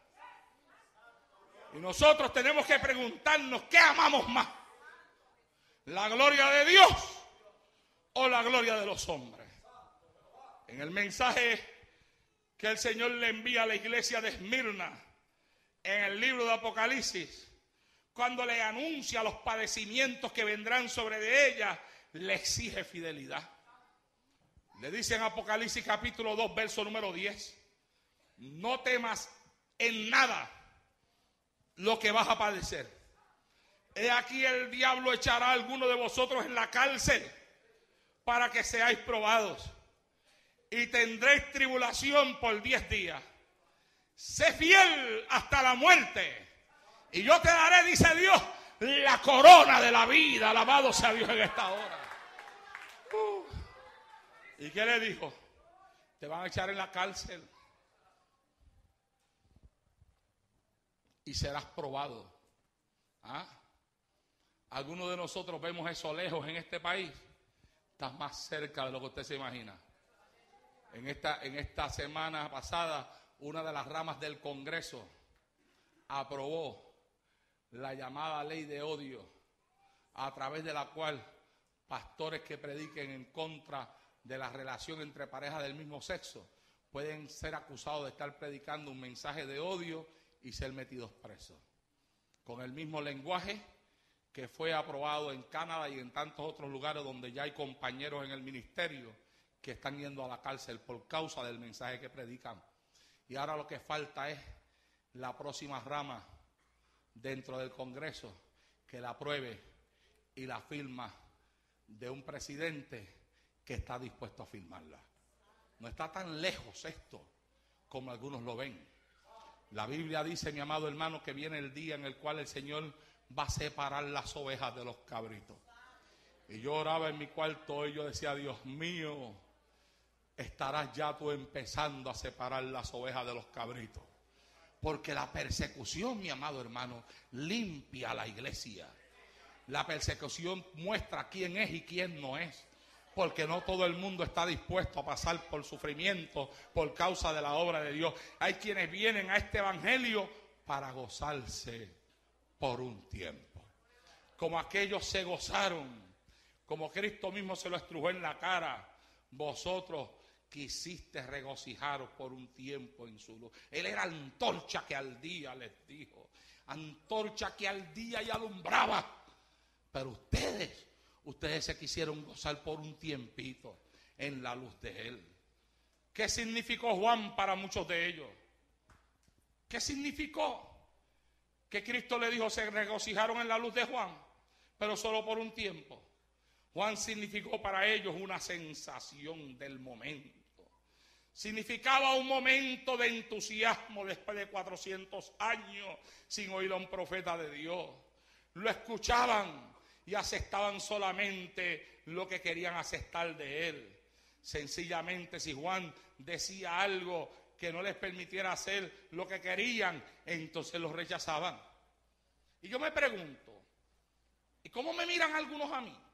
Y nosotros tenemos que preguntarnos: ¿qué amamos más? ¿La gloria de Dios o la gloria de los hombres? En el mensaje que el Señor le envía a la iglesia de Esmirna, en el libro de Apocalipsis, cuando le anuncia los padecimientos que vendrán sobre de ella, le exige fidelidad. Le dice en Apocalipsis capítulo dos, verso número diez: no temas en nada lo que vas a padecer. He aquí el diablo echará a alguno de vosotros en la cárcel para que seáis probados, y tendréis tribulación por diez días. Sé fiel hasta la muerte, y yo te daré, dice Dios, la corona de la vida. Alabado sea Dios en esta hora. Uh. ¿Y qué le dijo? Te van a echar en la cárcel y serás probado. ¿Ah? Algunos de nosotros vemos eso lejos en este país, Está más cerca de lo que usted se imagina. En esta, en esta semana pasada, una de las ramas del Congreso aprobó la llamada ley de odio, a través de la cual pastores que prediquen en contra de la relación entre parejas del mismo sexo pueden ser acusados de estar predicando un mensaje de odio y ser metidos presos. Con el mismo lenguaje que fue aprobado en Canadá y en tantos otros lugares donde ya hay compañeros en el ministerio que están yendo a la cárcel por causa del mensaje que predican. Y ahora lo que falta es la próxima rama dentro del Congreso que la apruebe y la firma de un presidente que está dispuesto a firmarla. No está tan lejos esto como algunos lo ven. La Biblia dice, mi amado hermano, que viene el día en el cual el Señor va a separar las ovejas de los cabritos. Y yo oraba en mi cuarto y yo decía, Dios mío, estarás ya tú empezando a separar las ovejas de los cabritos. Porque la persecución, mi amado hermano, limpia a la iglesia. La persecución muestra quién es y quién no es. Porque no todo el mundo está dispuesto a pasar por sufrimiento por causa de la obra de Dios. Hay quienes vienen a este evangelio para gozarse por un tiempo. Como aquellos se gozaron, como Cristo mismo se lo estrujó en la cara, vosotros quisiste regocijaros por un tiempo en su luz. Él era antorcha que al día les dijo, antorcha que al día y alumbraba. Pero ustedes, ustedes se quisieron gozar por un tiempito en la luz de Él. ¿Qué significó Juan para muchos de ellos? ¿Qué significó? Que Cristo le dijo, se regocijaron en la luz de Juan, pero solo por un tiempo. Juan significó para ellos una sensación del momento. Significaba un momento de entusiasmo después de cuatrocientos años sin oír a un profeta de Dios. Lo escuchaban y aceptaban solamente lo que querían aceptar de él. Sencillamente, si Juan decía algo que no les permitiera hacer lo que querían, entonces los rechazaban. Y yo me pregunto, ¿y cómo me miran algunos a mí?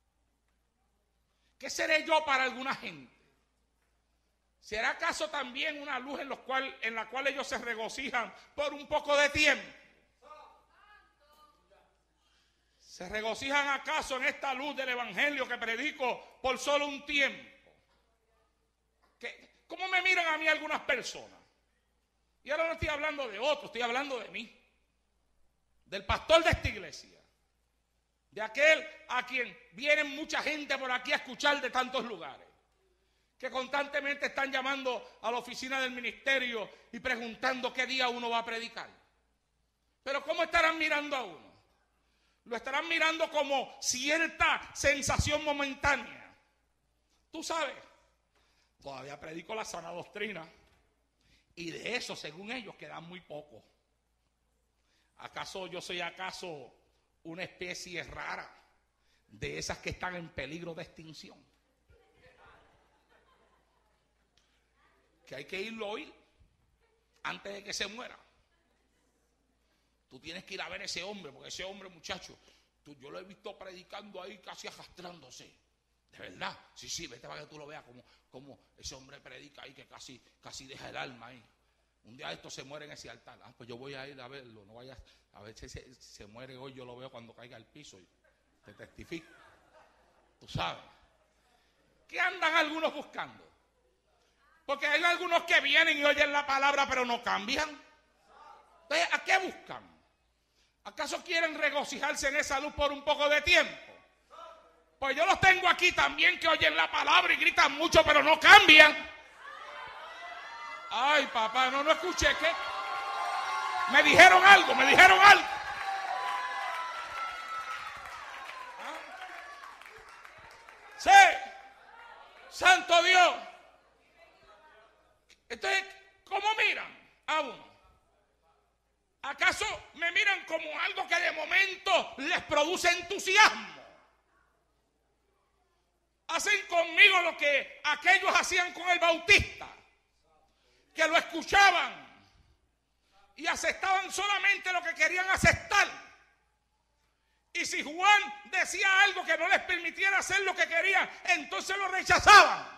¿Qué seré yo para alguna gente? ¿Será acaso también una luz en, los cual, en la cual ellos se regocijan por un poco de tiempo? ¿Se regocijan acaso en esta luz del evangelio que predico por solo un tiempo? ¿Qué, ¿Cómo me miran a mí algunas personas? Y ahora no estoy hablando de otros, estoy hablando de mí. Del pastor de esta iglesia. De aquel a quien vienen mucha gente por aquí a escuchar de tantos lugares. Que constantemente están llamando a la oficina del ministerio y preguntando qué día uno va a predicar. Pero ¿cómo estarán mirando a uno? Lo estarán mirando como cierta sensación momentánea. Tú sabes, todavía predico la sana doctrina y de eso, según ellos, quedan muy poco. ¿Acaso yo soy acaso una especie rara de esas que están en peligro de extinción? Que hay que irlo a oír antes de que se muera. Tú tienes que ir a ver a ese hombre, porque ese hombre, muchacho, tú, yo lo he visto predicando ahí casi arrastrándose. De verdad, sí, sí, vete para que tú lo veas como, como ese hombre predica ahí que casi, casi deja el alma ahí. Un día esto se muere en ese altar. Ah, pues yo voy a ir a verlo, no vayas a ver si se, se muere hoy, yo lo veo cuando caiga al piso y te testifico. Tú sabes. ¿Qué andan algunos buscando? Porque hay algunos que vienen y oyen la palabra pero no cambian. Entonces, ¿a qué buscan? ¿Acaso quieren regocijarse en esa luz por un poco de tiempo? Pues yo los tengo aquí también que oyen la palabra y gritan mucho pero no cambian. Ay, papá, no, no escuché. ¿Qué? Me dijeron algo, me dijeron algo. ¿Ah? Sí, santo Dios. Entonces, ¿cómo miran a uno? ¿Acaso me miran como algo que de momento les produce entusiasmo? Hacen conmigo lo que aquellos hacían con el Bautista, que lo escuchaban y aceptaban solamente lo que querían aceptar. Y si Juan decía algo que no les permitiera hacer lo que querían, entonces lo rechazaban.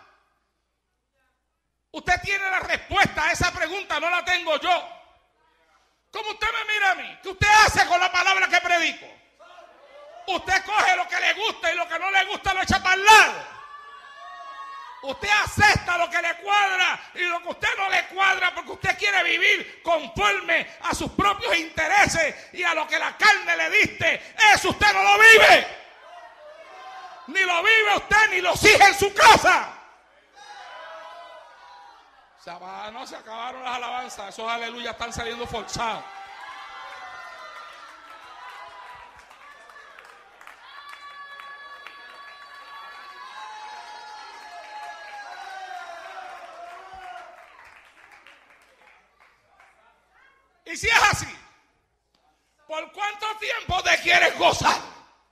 Usted tiene la respuesta a esa pregunta, no la tengo yo. ¿Cómo usted me mira a mí? ¿Qué usted hace con la palabra que predico? Usted coge lo que le gusta y lo que no le gusta lo echa para el lado. Usted acepta lo que le cuadra y lo que a usted no le cuadra porque usted quiere vivir conforme a sus propios intereses y a lo que la carne le diste. Eso usted no lo vive. Ni lo vive usted ni lo sigue en su casa. Se, no se acabaron las alabanzas. Esos aleluyas están saliendo forzados. Y si es así, ¿por cuánto tiempo te quieres gozar?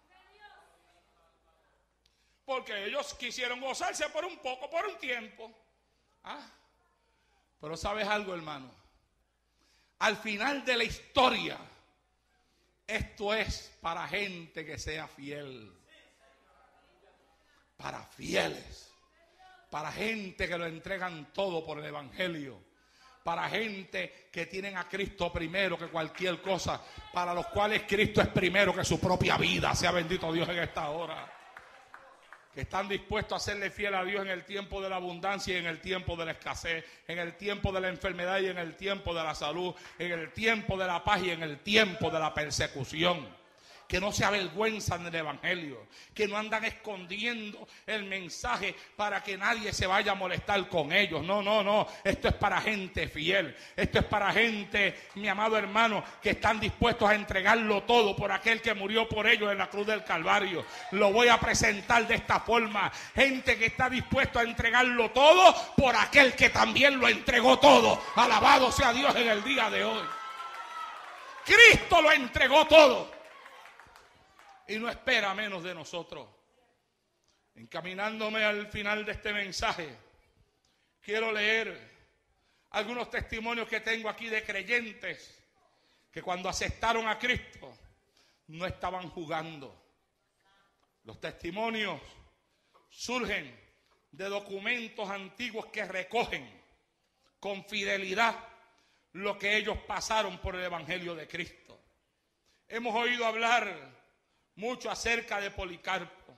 Porque ellos quisieron gozarse por un poco, por un tiempo. ¿Ah? Pero ¿sabes algo, hermano? Al final de la historia, esto es para gente que sea fiel. Para fieles. Para gente que lo entregan todo por el evangelio. Para gente que tienen a Cristo primero que cualquier cosa. Para los cuales Cristo es primero que su propia vida. Sea bendito Dios en esta hora. Que están dispuestos a serle fiel a Dios en el tiempo de la abundancia y en el tiempo de la escasez. En el tiempo de la enfermedad y en el tiempo de la salud. En el tiempo de la paz y en el tiempo de la persecución. Que no se avergüenzan del evangelio, que no andan escondiendo el mensaje para que nadie se vaya a molestar con ellos. No, no, no, esto es para gente fiel, esto es para gente, mi amado hermano, que están dispuestos a entregarlo todo por aquel que murió por ellos en la cruz del Calvario. Lo voy a presentar de esta forma: gente que está dispuesto a entregarlo todo por aquel que también lo entregó todo. Alabado sea Dios en el día de hoy. Cristo lo entregó todo y no espera menos de nosotros. Encaminándome al final de este mensaje, quiero leer algunos testimonios que tengo aquí de creyentes que cuando aceptaron a Cristo no estaban jugando. Los testimonios surgen de documentos antiguos que recogen con fidelidad lo que ellos pasaron por el evangelio de Cristo. Hemos oído hablar mucho acerca de Policarpo.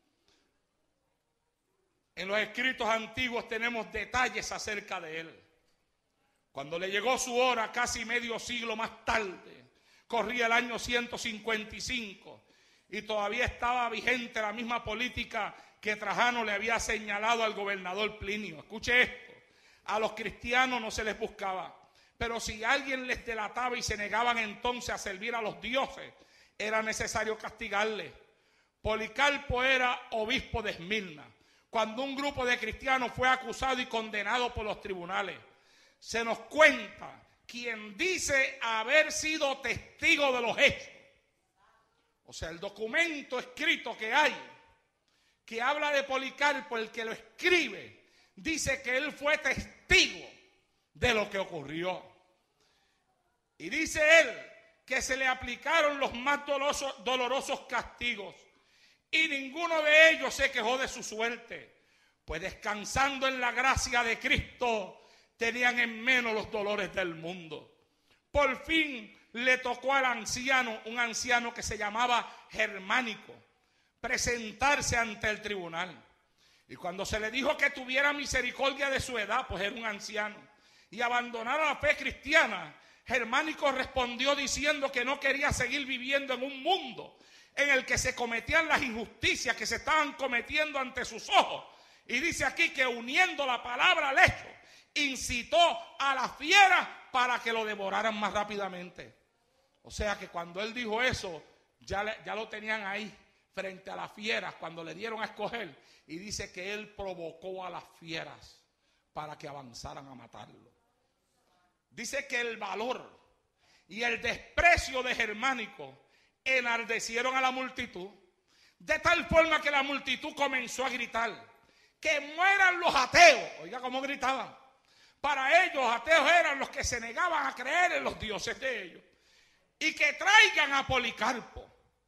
En los escritos antiguos tenemos detalles acerca de él. Cuando le llegó su hora, casi medio siglo más tarde, corría el año ciento cincuenta y cinco y todavía estaba vigente la misma política que Trajano le había señalado al gobernador Plinio. Escuche esto: a los cristianos no se les buscaba, pero si alguien les delataba y se negaban entonces a servir a los dioses, era necesario castigarle. Policarpo era obispo de Esmirna. Cuando un grupo de cristianos fue acusado y condenado por los tribunales, se nos cuenta quien dice haber sido testigo de los hechos. O sea, el documento escrito que hay, que habla de Policarpo, el que lo escribe, dice que él fue testigo de lo que ocurrió. Y dice él que se le aplicaron los más dolorosos, dolorosos castigos, y ninguno de ellos se quejó de su suerte, pues descansando en la gracia de Cristo, tenían en menos los dolores del mundo. Por fin le tocó al anciano, un anciano que se llamaba Germánico, presentarse ante el tribunal. Y cuando se le dijo que tuviera misericordia de su edad, pues era un anciano, y abandonara la fe cristiana, Germánico respondió diciendo que no quería seguir viviendo en un mundo en el que se cometían las injusticias que se estaban cometiendo ante sus ojos. Y dice aquí que uniendo la palabra al hecho, incitó a las fieras para que lo devoraran más rápidamente. O sea que cuando él dijo eso, ya, le, ya lo tenían ahí frente a las fieras cuando le dieron a escoger. Y dice que él provocó a las fieras para que avanzaran a matarlo. Dice que el valor y el desprecio de Germánico enardecieron a la multitud, de tal forma que la multitud comenzó a gritar: ¡que mueran los ateos! Oiga cómo gritaban. Para ellos, los ateos eran los que se negaban a creer en los dioses de ellos. Y que traigan a Policarpo.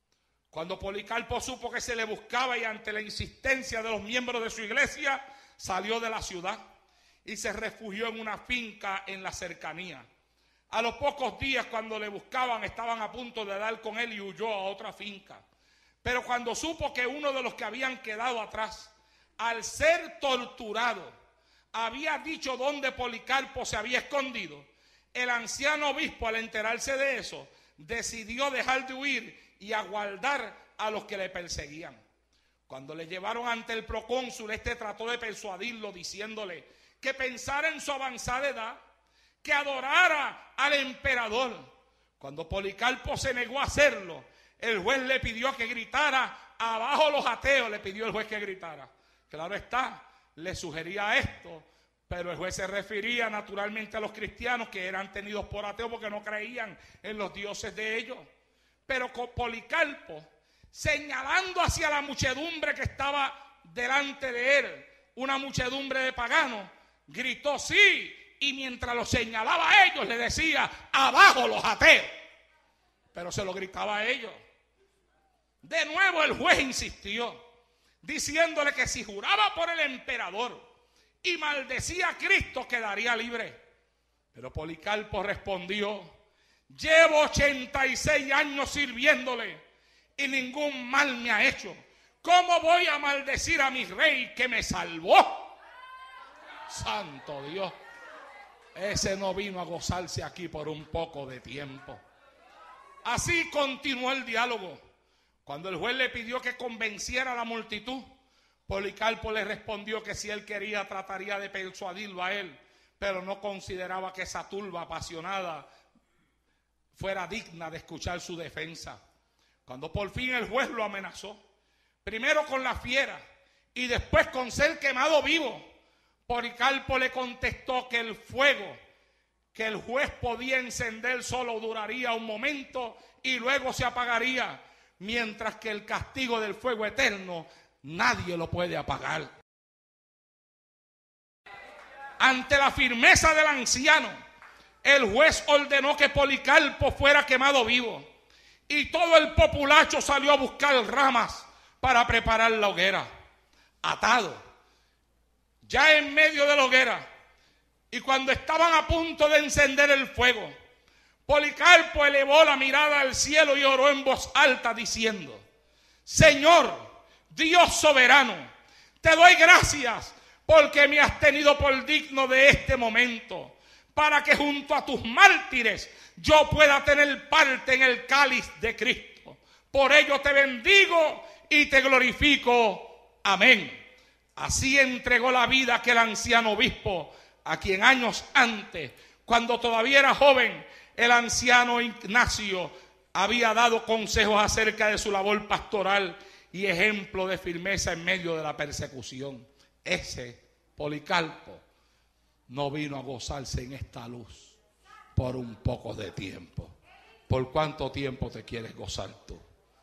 Cuando Policarpo supo que se le buscaba y ante la insistencia de los miembros de su iglesia, salió de la ciudad y se refugió en una finca en la cercanía. A los pocos días, cuando le buscaban, estaban a punto de dar con él y huyó a otra finca. Pero cuando supo que uno de los que habían quedado atrás, al ser torturado, había dicho dónde Policarpo se había escondido, el anciano obispo, al enterarse de eso, decidió dejar de huir y aguardar a los que le perseguían. Cuando le llevaron ante el procónsul, este trató de persuadirlo diciéndole que pensara en su avanzada edad, que adorara al emperador. Cuando Policarpo se negó a hacerlo, el juez le pidió que gritara: abajo los ateos, le pidió el juez que gritara. Claro está, le sugería esto, pero el juez se refería naturalmente a los cristianos que eran tenidos por ateos porque no creían en los dioses de ellos. Pero con Policarpo, señalando hacia la muchedumbre que estaba delante de él, una muchedumbre de paganos, gritó sí, y mientras lo señalaba a ellos le decía: abajo los ateos. Pero se lo gritaba a ellos. De nuevo el juez insistió, diciéndole que si juraba por el emperador y maldecía a Cristo, quedaría libre. Pero Policarpo respondió: llevo ochenta y seis años sirviéndole y ningún mal me ha hecho. ¿Cómo voy a maldecir a mi rey que me salvó? Santo Dios, ese no vino a gozarse aquí por un poco de tiempo. Así continuó el diálogo. Cuando el juez le pidió que convenciera a la multitud, Policarpo le respondió que si él quería trataría de persuadirlo a él, pero no consideraba que esa turba apasionada fuera digna de escuchar su defensa. Cuando por fin el juez lo amenazó, primero con la fiera y después con ser quemado vivo, Policarpo le contestó que el fuego que el juez podía encender solo duraría un momento y luego se apagaría, mientras que el castigo del fuego eterno nadie lo puede apagar. Ante la firmeza del anciano, el juez ordenó que Policarpo fuera quemado vivo, y todo el populacho salió a buscar ramas para preparar la hoguera. Atado, ya en medio de la hoguera, y cuando estaban a punto de encender el fuego, Policarpo elevó la mirada al cielo y oró en voz alta diciendo: Señor, Dios soberano, te doy gracias porque me has tenido por digno de este momento, para que junto a tus mártires yo pueda tener parte en el cáliz de Cristo. Por ello te bendigo y te glorifico. Amén. Así entregó la vida aquel anciano obispo, a quien años antes, cuando todavía era joven, el anciano Ignacio había dado consejos acerca de su labor pastoral y ejemplo de firmeza en medio de la persecución. Ese Policarpo no vino a gozarse en esta luz por un poco de tiempo. ¿Por cuánto tiempo te quieres gozar tú?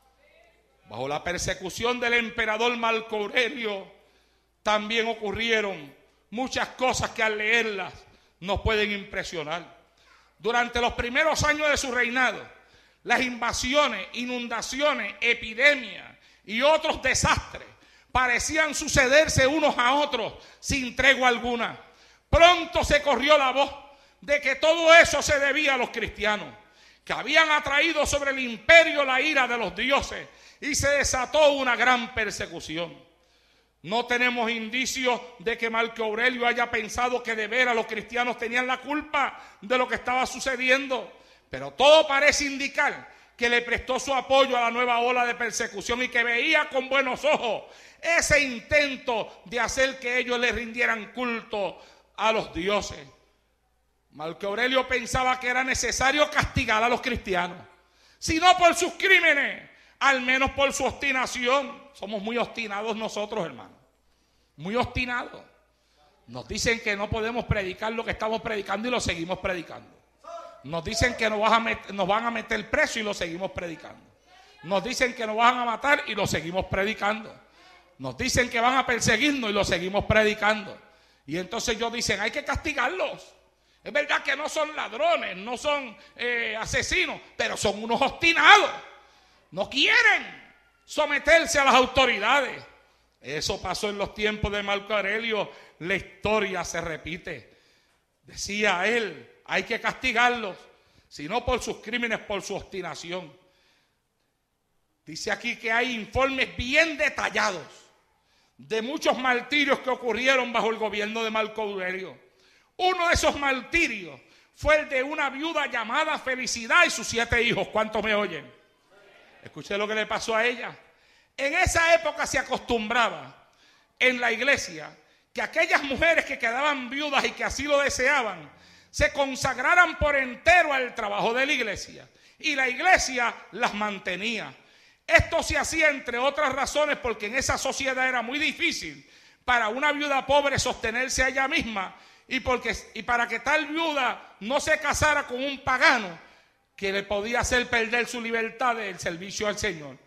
Bajo la persecución del emperador Marco Aurelio también ocurrieron muchas cosas que al leerlas nos pueden impresionar. Durante los primeros años de su reinado, las invasiones, inundaciones, epidemias y otros desastres parecían sucederse unos a otros sin tregua alguna. Pronto se corrió la voz de que todo eso se debía a los cristianos, que habían atraído sobre el imperio la ira de los dioses, y se desató una gran persecución. No tenemos indicios de que Marco Aurelio haya pensado que de veras los cristianos tenían la culpa de lo que estaba sucediendo, pero todo parece indicar que le prestó su apoyo a la nueva ola de persecución y que veía con buenos ojos ese intento de hacer que ellos le rindieran culto a los dioses. Marco Aurelio pensaba que era necesario castigar a los cristianos, si no por sus crímenes, al menos por su obstinación. Somos muy obstinados nosotros, hermanos, muy obstinados. Nos dicen que no podemos predicar lo que estamos predicando y lo seguimos predicando. Nos dicen que nos, vas a met- nos van a meter preso y lo seguimos predicando. Nos dicen que nos van a matar y lo seguimos predicando. Nos dicen que van a perseguirnos y lo seguimos predicando. Y entonces ellos dicen, hay que castigarlos. Es verdad que no son ladrones, no son eh, asesinos, pero son unos obstinados. No quieren. someterse a las autoridades. Eso pasó en los tiempos de Marco Aurelio. La historia se repite. Decía él, hay que castigarlos, si no por sus crímenes, por su obstinación. Dice aquí que hay informes bien detallados de muchos martirios que ocurrieron bajo el gobierno de Marco Aurelio. Uno de esos martirios fue el de una viuda llamada Felicidad y sus siete hijos. ¿Cuántos me oyen? Escuché lo que le pasó a ella. En esa época se acostumbraba en la iglesia que aquellas mujeres que quedaban viudas y que así lo deseaban, se consagraran por entero al trabajo de la iglesia. Y la iglesia las mantenía. Esto se hacía entre otras razones porque en esa sociedad era muy difícil para una viuda pobre sostenerse a ella misma y, porque, y para que tal viuda no se casara con un pagano que le podía hacer perder su libertad del servicio al Señor.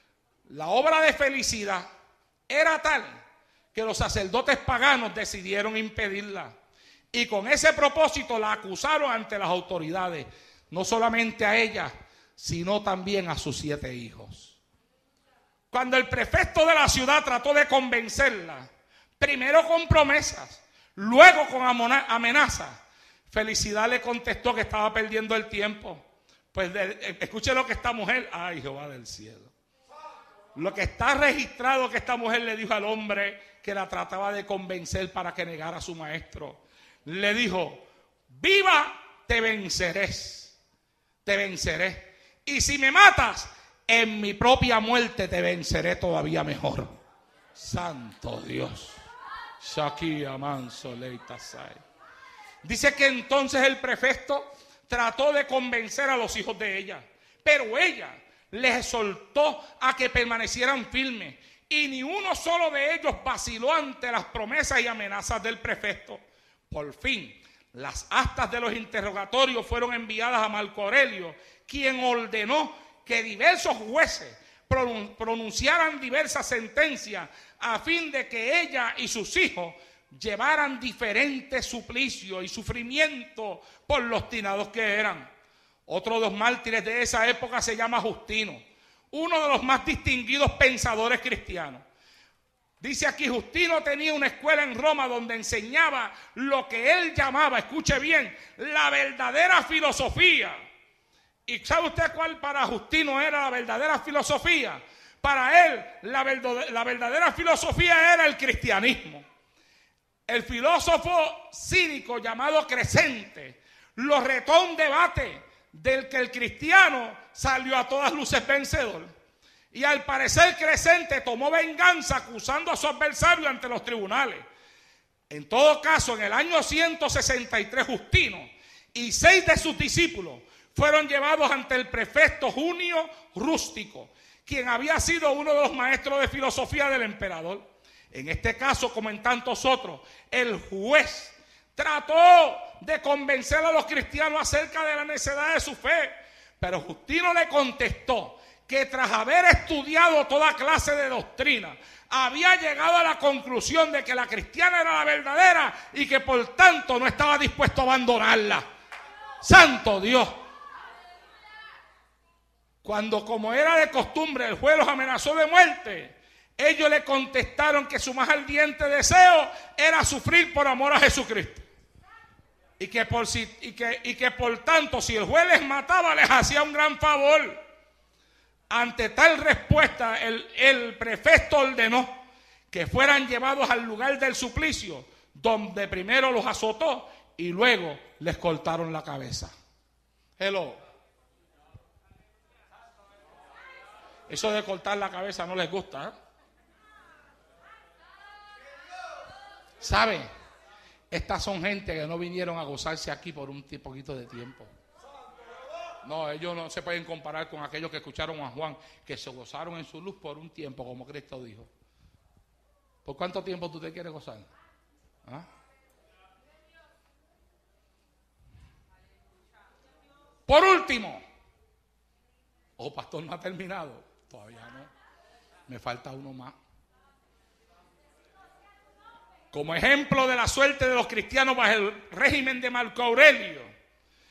La obra de Felicidad era tal que los sacerdotes paganos decidieron impedirla y con ese propósito la acusaron ante las autoridades, no solamente a ella, sino también a sus siete hijos. Cuando el prefecto de la ciudad trató de convencerla, primero con promesas, luego con amenazas, Felicidad le contestó que estaba perdiendo el tiempo. Pues de, escuche lo que esta mujer, ay Jehová del cielo, lo que está registrado que esta mujer le dijo al hombre que la trataba de convencer para que negara a su maestro. Le dijo, viva te venceré, te venceré. Y si me matas, en mi propia muerte te venceré todavía mejor. Santo Dios. Shakia manso leitasai. Dice que entonces el prefecto trató de convencer a los hijos de ella, pero ella les exhortó a que permanecieran firmes y ni uno solo de ellos vaciló ante las promesas y amenazas del prefecto. Por fin, las actas de los interrogatorios fueron enviadas a Marco Aurelio, quien ordenó que diversos jueces pronunciaran diversas sentencias a fin de que ella y sus hijos llevaran diferentes suplicios y sufrimientos por los obstinados que eran. Otro de los mártires de esa época se llama Justino, uno de los más distinguidos pensadores cristianos. Dice aquí, Justino tenía una escuela en Roma donde enseñaba lo que él llamaba, escuche bien, la verdadera filosofía. ¿Y sabe usted cuál para Justino era la verdadera filosofía? Para él, la verdadera, la verdadera filosofía era el cristianismo. El filósofo cínico llamado Crescente lo retó a un debate del que el cristiano salió a todas luces vencedor. Y al parecer Crescente tomó venganza acusando a su adversario ante los tribunales. En todo caso, en el año ciento sesenta y tres, Justino y seis de sus discípulos fueron llevados ante el prefecto Junio Rústico, quien había sido uno de los maestros de filosofía del emperador. En este caso, como en tantos otros, el juez trató de convencer a los cristianos acerca de la necedad de su fe, pero Justino le contestó que tras haber estudiado toda clase de doctrina, había llegado a la conclusión de que la cristiana era la verdadera y que por tanto no estaba dispuesto a abandonarla. ¡Santo Dios! Cuando, como era de costumbre, el juez los amenazó de muerte, ellos le contestaron que su más ardiente deseo era sufrir por amor a Jesucristo. Y que por, si, y que, y que por tanto, si el juez les mataba, les hacía un gran favor. Ante tal respuesta, el, el prefecto ordenó que fueran llevados al lugar del suplicio, donde primero los azotó y luego les cortaron la cabeza. Hello. Eso de cortar la cabeza no les gusta, ¿eh? ¿Sabe? Estas son gente que no vinieron a gozarse aquí por un poquito de tiempo. No, ellos no se pueden comparar con aquellos que escucharon a Juan, que se gozaron en su luz por un tiempo, como Cristo dijo. ¿Por cuánto tiempo tú te quieres gozar? ¿Ah? Por último, oh, pastor, no ha terminado. Todavía no. Me falta uno más. Como ejemplo de la suerte de los cristianos bajo el régimen de Marco Aurelio,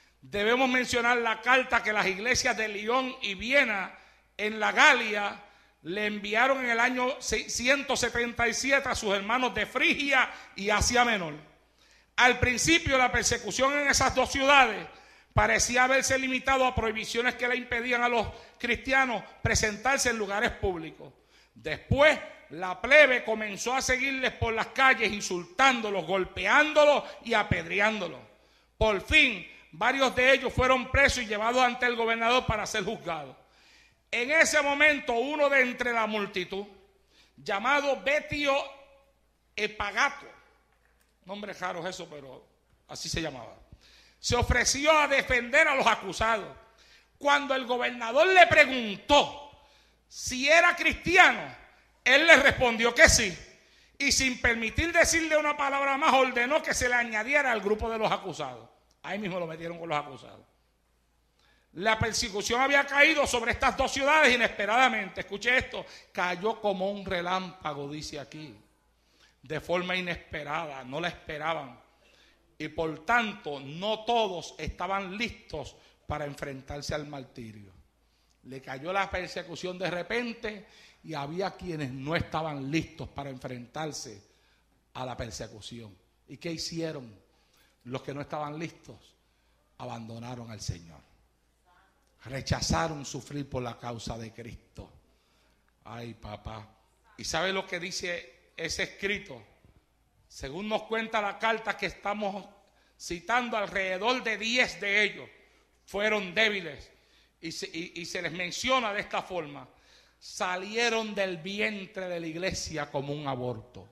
debemos mencionar la carta que las iglesias de Lyon y Viena en la Galia le enviaron en el año ciento setenta y siete a sus hermanos de Frigia y Asia Menor. Al principio la persecución en esas dos ciudades parecía haberse limitado a prohibiciones que le impedían a los cristianos presentarse en lugares públicos. Después la plebe comenzó a seguirles por las calles, insultándolos, golpeándolos y apedreándolos. Por fin, varios de ellos fueron presos y llevados ante el gobernador para ser juzgados. En ese momento, uno de entre la multitud, llamado Betio Epagato, nombre raro es eso, pero así se llamaba, se ofreció a defender a los acusados. Cuando el gobernador le preguntó si era cristiano, él le respondió que sí, y sin permitir decirle una palabra más, ordenó que se le añadiera al grupo de los acusados. Ahí mismo lo metieron con los acusados. La persecución había caído sobre estas dos ciudades inesperadamente. Escuche esto, cayó como un relámpago, dice aquí, de forma inesperada, no la esperaban. Y por tanto, no todos estaban listos para enfrentarse al martirio. Le cayó la persecución de repente y había quienes no estaban listos para enfrentarse a la persecución. ¿Y qué hicieron? Los que no estaban listos abandonaron al Señor. Rechazaron sufrir por la causa de Cristo. Ay, papá. ¿Y sabe lo que dice ese escrito? Según nos cuenta la carta que estamos citando, alrededor de diez de ellos fueron débiles. Y se, y, y se les menciona de esta forma: salieron del vientre de la iglesia como un aborto.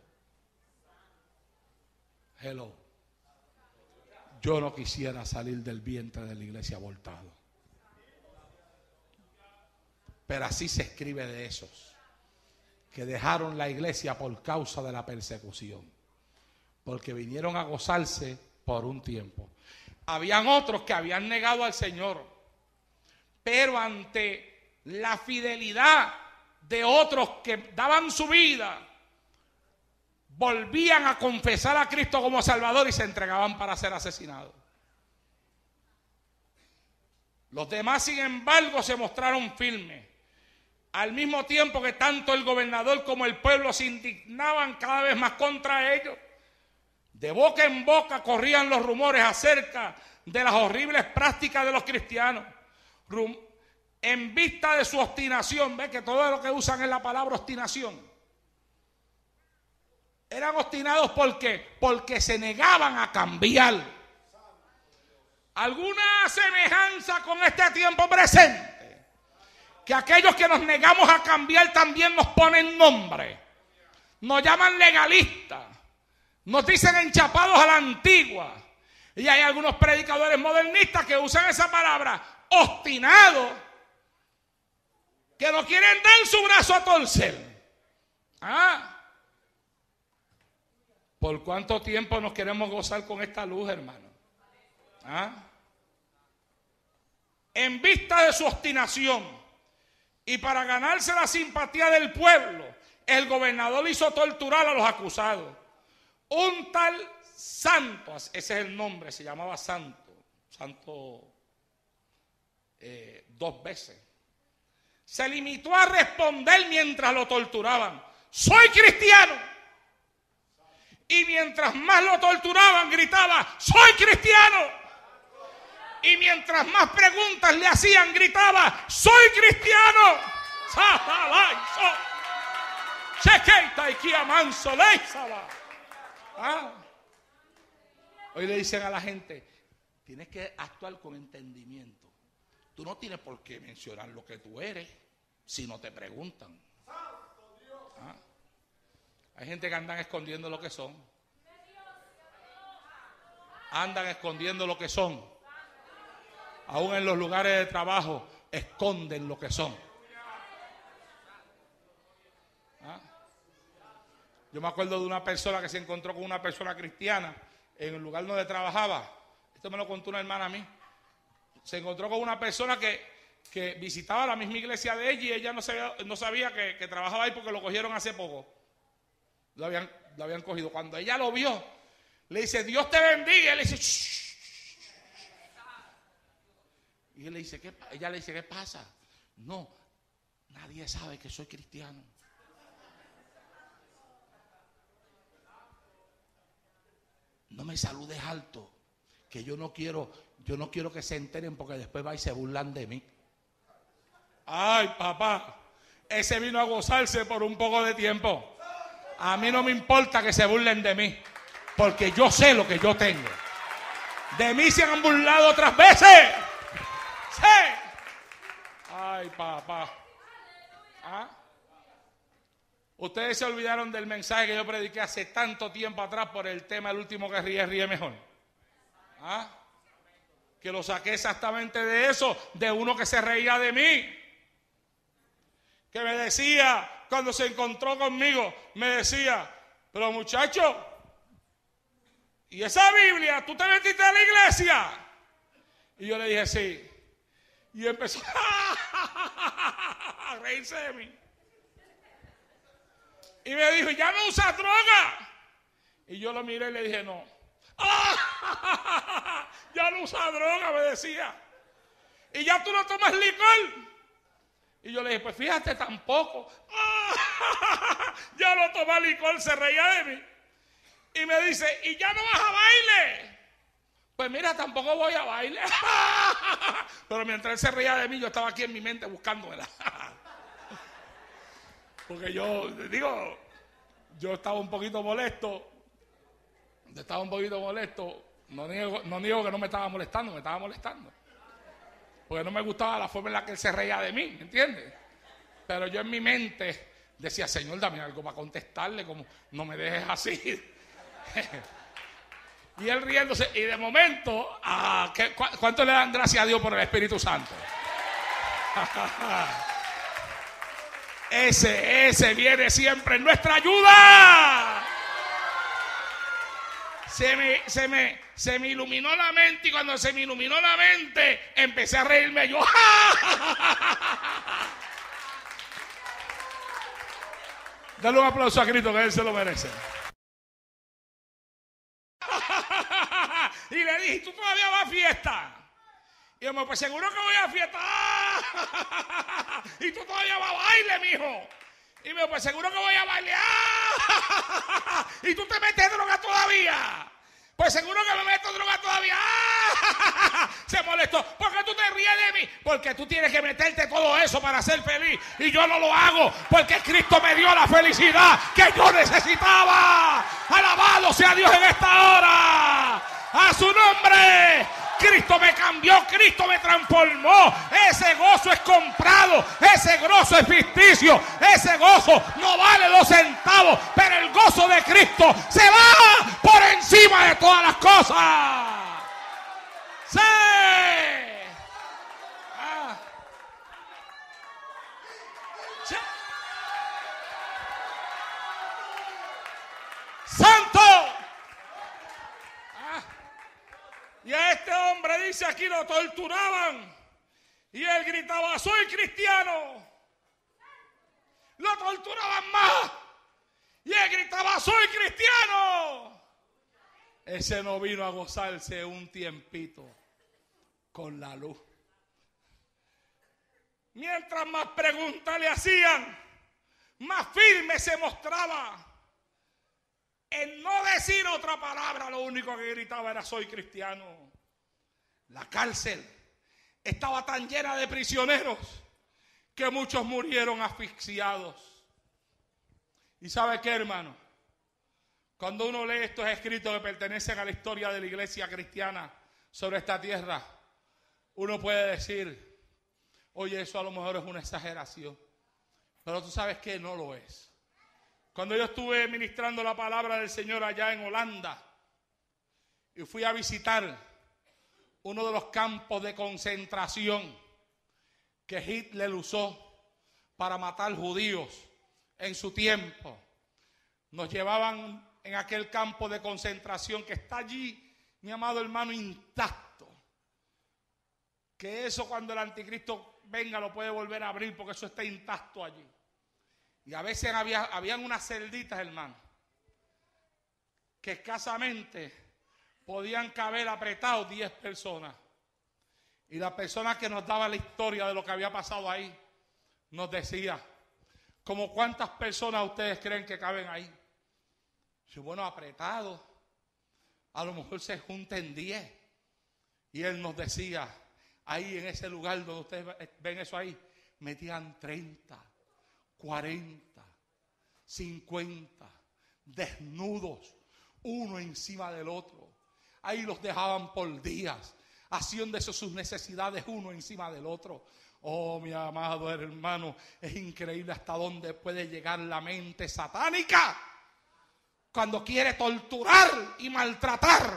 Hello. Yo no quisiera salir del vientre de la iglesia abortado. Pero así se escribe de esos que dejaron la iglesia por causa de la persecución, porque vinieron a gozarse por un tiempo. Habían otros que habían negado al Señor, pero ante la fidelidad de otros que daban su vida, volvían a confesar a Cristo como Salvador y se entregaban para ser asesinados. Los demás, sin embargo, se mostraron firmes. Al mismo tiempo que tanto el gobernador como el pueblo se indignaban cada vez más contra ellos, de boca en boca corrían los rumores acerca de las horribles prácticas de los cristianos. Rum- en vista de su obstinación, ve que todo lo que usan es la palabra obstinación. Eran obstinados ¿por qué? Porque se negaban a cambiar. ¿Alguna semejanza con este tiempo presente? Que aquellos que nos negamos a cambiar también nos ponen nombre, nos llaman legalistas, nos dicen enchapados a la antigua. Y hay algunos predicadores modernistas que usan esa palabra, obstinados, que no quieren dar su brazo a torcer. ¿Ah? ¿Por cuánto tiempo nos queremos gozar con esta luz, hermano? ¿Ah? En vista de su obstinación y para ganarse la simpatía del pueblo, el gobernador hizo torturar a los acusados. Un tal Santo, ese es el nombre, se llamaba Santo, Santo eh, dos veces, se limitó a responder mientras lo torturaban: soy cristiano. Y mientras más lo torturaban, gritaba: soy cristiano. Y mientras más preguntas le hacían, gritaba: soy cristiano. ¿Ah? Hoy le dicen a la gente: tienes que actuar con entendimiento. Tú no tienes por qué mencionar lo que tú eres si no te preguntan. ¿Ah? Hay gente que andan escondiendo lo que son. Andan escondiendo lo que son. Aún en los lugares de trabajo esconden lo que son. ¿Ah? Yo me acuerdo de una persona que se encontró con una persona cristiana en el lugar donde trabajaba. Esto me lo contó una hermana a mí. Se encontró con una persona que, que visitaba la misma iglesia de ella y ella no sabía, no sabía que, que trabajaba ahí porque lo cogieron hace poco. Lo habían, lo habían cogido. Cuando ella lo vio, le dice: Dios te bendiga. Y él le dice: shh. Y él le dice, ¿qué? Ella le dice: ¿qué pasa? No, Nadie sabe que soy cristiano. No me saludes alto, que yo no quiero, yo no quiero que se enteren porque después va y se burlan de mí. Ay, papá, ese vino a gozarse por un poco de tiempo. A mí no me importa que se burlen de mí, porque yo sé lo que yo tengo. De mí se han burlado otras veces. Sí. Ay, papá. ¿Ah? Ustedes se olvidaron del mensaje que yo prediqué hace tanto tiempo atrás por el tema el último que ríe, ríe mejor. ¿Ah? Que lo saqué exactamente de eso, de uno que se reía de mí. Que me decía, cuando se encontró conmigo, me decía, pero muchacho, ¿y esa Biblia? ¿Tú te metiste a la iglesia? Y yo le dije, sí. Y empezó a reírse de mí. Y me dijo, ¿ya no usas droga? Y yo lo miré y le dije, no. ¡Ah! Ya no usas droga, me decía. Y ya tú no tomas licor. Y yo le dije, pues fíjate, tampoco. ¡Ah! Ya no tomas licor, se reía de mí. Y me dice, ¿y ya no vas a baile? Pues mira, tampoco voy a baile. Pero mientras él se reía de mí, yo estaba aquí en mi mente buscándomela. Porque yo, digo, yo estaba un poquito molesto. Yo estaba un poquito molesto. No niego, no niego que no me estaba molestando, me estaba molestando. Porque no me gustaba la forma en la que él se reía de mí, ¿me entiendes? Pero yo en mi mente decía, Señor, dame algo para contestarle, como no me dejes así. Y él riéndose, y de momento, ah, ¿qué, cu ¿cuánto le dan gracias a Dios por el Espíritu Santo? Ese, ese viene siempre en nuestra ayuda. Se me, se me, se me iluminó la mente, y cuando se me iluminó la mente, empecé a reírme yo. Dale un aplauso a Cristo, que él se lo merece. Y le dije, ¿tú todavía vas a fiesta? Y yo me pues seguro que voy a fiesta. Y tú todavía vas a baile, mijo. Y me pues seguro que voy a bailar. Y tú te metes droga todavía. Pues seguro que me meto droga todavía. Se molestó. ¿Por qué tú te ríes de mí? Porque tú tienes que meterte todo eso para ser feliz. Y yo no lo hago porque Cristo me dio la felicidad que yo necesitaba. Alabado sea Dios en esta hora. A su nombre. Cristo me cambió, Cristo me transformó. Ese gozo es comprado, ese gozo es ficticio, ese gozo no vale dos centavos, pero el gozo de Cristo se va por encima de todas las cosas. ¡Sí! Ah. ¡Sí! ¡Santo! Y a este hombre, dice aquí, lo torturaban. Y él gritaba, soy cristiano. Lo torturaban más. Y él gritaba, soy cristiano. Ese no vino a gozarse un tiempito con la luz. Mientras más preguntas le hacían, más firme se mostraba. En no decir otra palabra, lo único que gritaba era soy cristiano. La cárcel estaba tan llena de prisioneros que muchos murieron asfixiados. ¿Y sabe qué, hermano? Cuando uno lee estos escritos que pertenecen a la historia de la iglesia cristiana sobre esta tierra, uno puede decir, oye, eso a lo mejor es una exageración. Pero tú sabes que no lo es. Cuando yo estuve ministrando la palabra del Señor allá en Holanda y fui a visitar uno de los campos de concentración que Hitler usó para matar judíos en su tiempo, nos llevaban en aquel campo de concentración que está allí, mi amado hermano, intacto. Que eso cuando el anticristo venga lo puede volver a abrir porque eso está intacto allí. Y a veces había, habían unas celditas, hermano, que escasamente podían caber apretados diez personas. Y la persona que nos daba la historia de lo que había pasado ahí, nos decía, ¿como cuántas personas ustedes creen que caben ahí? Si bueno, apretado, a lo mejor se junten diez. Y él nos decía, ahí en ese lugar donde ustedes ven eso ahí, metían treinta, cuarenta, cincuenta, desnudos, uno encima del otro. Ahí los dejaban por días, hacían de eso sus necesidades uno encima del otro. Oh, mi amado hermano, es increíble hasta dónde puede llegar la mente satánica cuando quiere torturar y maltratar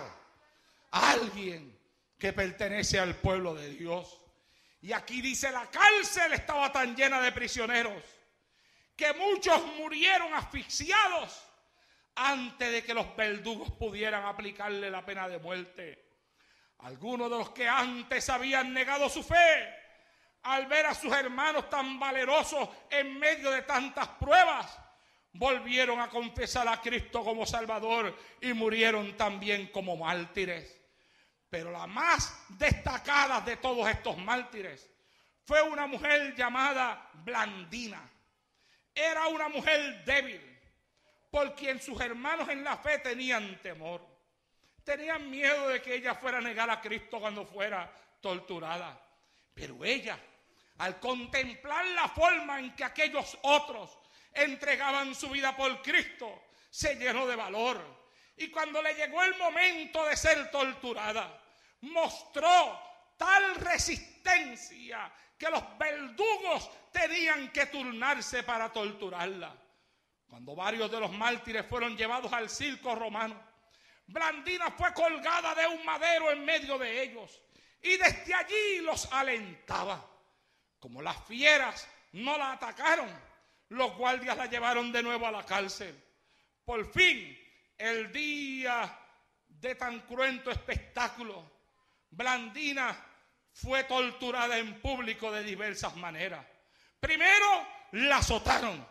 a alguien que pertenece al pueblo de Dios. Y aquí dice, la cárcel estaba tan llena de prisioneros que muchos murieron asfixiados antes de que los verdugos pudieran aplicarle la pena de muerte. Algunos de los que antes habían negado su fe, al ver a sus hermanos tan valerosos en medio de tantas pruebas, volvieron a confesar a Cristo como Salvador y murieron también como mártires. Pero la más destacada de todos estos mártires fue una mujer llamada Blandina. Era una mujer débil, por quien sus hermanos en la fe tenían temor. Tenían miedo de que ella fuera a negar a Cristo cuando fuera torturada. Pero ella, al contemplar la forma en que aquellos otros entregaban su vida por Cristo, se llenó de valor. Y cuando le llegó el momento de ser torturada, mostró tal resistencia que los verdugos tenían que turnarse para torturarla. Cuando varios de los mártires fueron llevados al circo romano, Blandina fue colgada de un madero en medio de ellos y desde allí los alentaba. Como las fieras no la atacaron, los guardias la llevaron de nuevo a la cárcel. Por fin, el día de tan cruento espectáculo, Blandina fue torturada en público de diversas maneras. Primero la azotaron,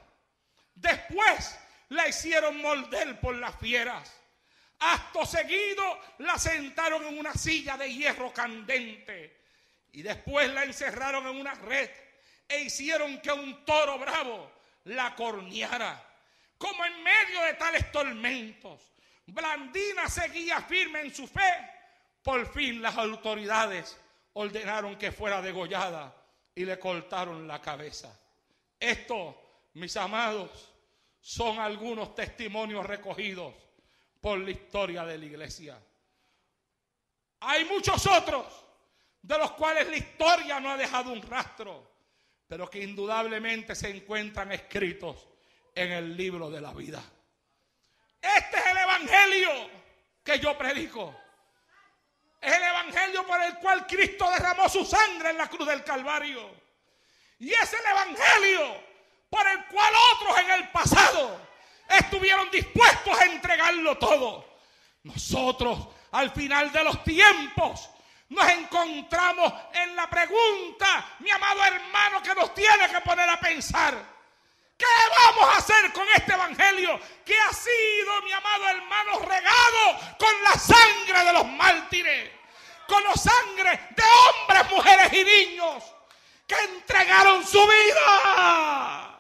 después la hicieron morder por las fieras. Acto seguido la sentaron en una silla de hierro candente y después la encerraron en una red e hicieron que un toro bravo la corneara. Como en medio de tales tormentos, Blandina seguía firme en su fe. Por fin las autoridades ordenaron que fuera degollada y le cortaron la cabeza. Esto, mis amados, son algunos testimonios recogidos por la historia de la iglesia. Hay muchos otros de los cuales la historia no ha dejado un rastro, pero que indudablemente se encuentran escritos en el libro de la vida. Este es el evangelio que yo predico. Es el evangelio por el cual Cristo derramó su sangre en la cruz del Calvario. Y es el evangelio por el cual otros en el pasado estuvieron dispuestos a entregarlo todo. Nosotros, al final de los tiempos, nos encontramos en la pregunta, mi amado hermano, que nos tiene que poner a pensar: ¿qué vamos a hacer con este evangelio que ha sido, mi amado hermano, regado con la sangre de los mártires, con la sangre de hombres, mujeres y niños que entregaron su vida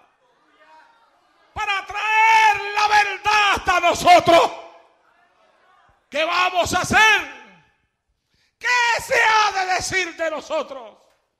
para traer la verdad hasta nosotros? ¿Qué vamos a hacer? ¿Qué se ha de decir de nosotros?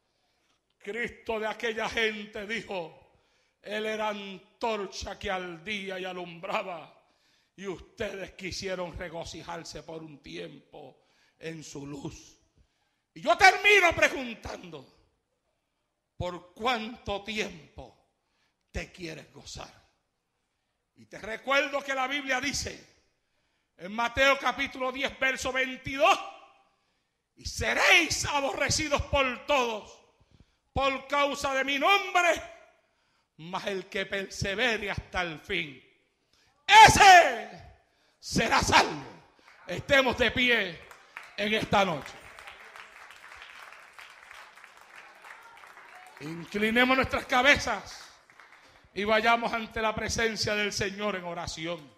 Cristo de aquella gente dijo: Él era antorcha que ardía y alumbraba, y ustedes quisieron regocijarse por un tiempo en su luz. Y yo termino preguntando: ¿por cuánto tiempo te quieres gozar? Y te recuerdo que la Biblia dice en Mateo capítulo diez, verso veintidós: y seréis aborrecidos por todos por causa de mi nombre, mas el que persevere hasta el fin, ese será salvo. Estemos de pie en esta noche. Inclinemos nuestras cabezas y vayamos ante la presencia del Señor en oración.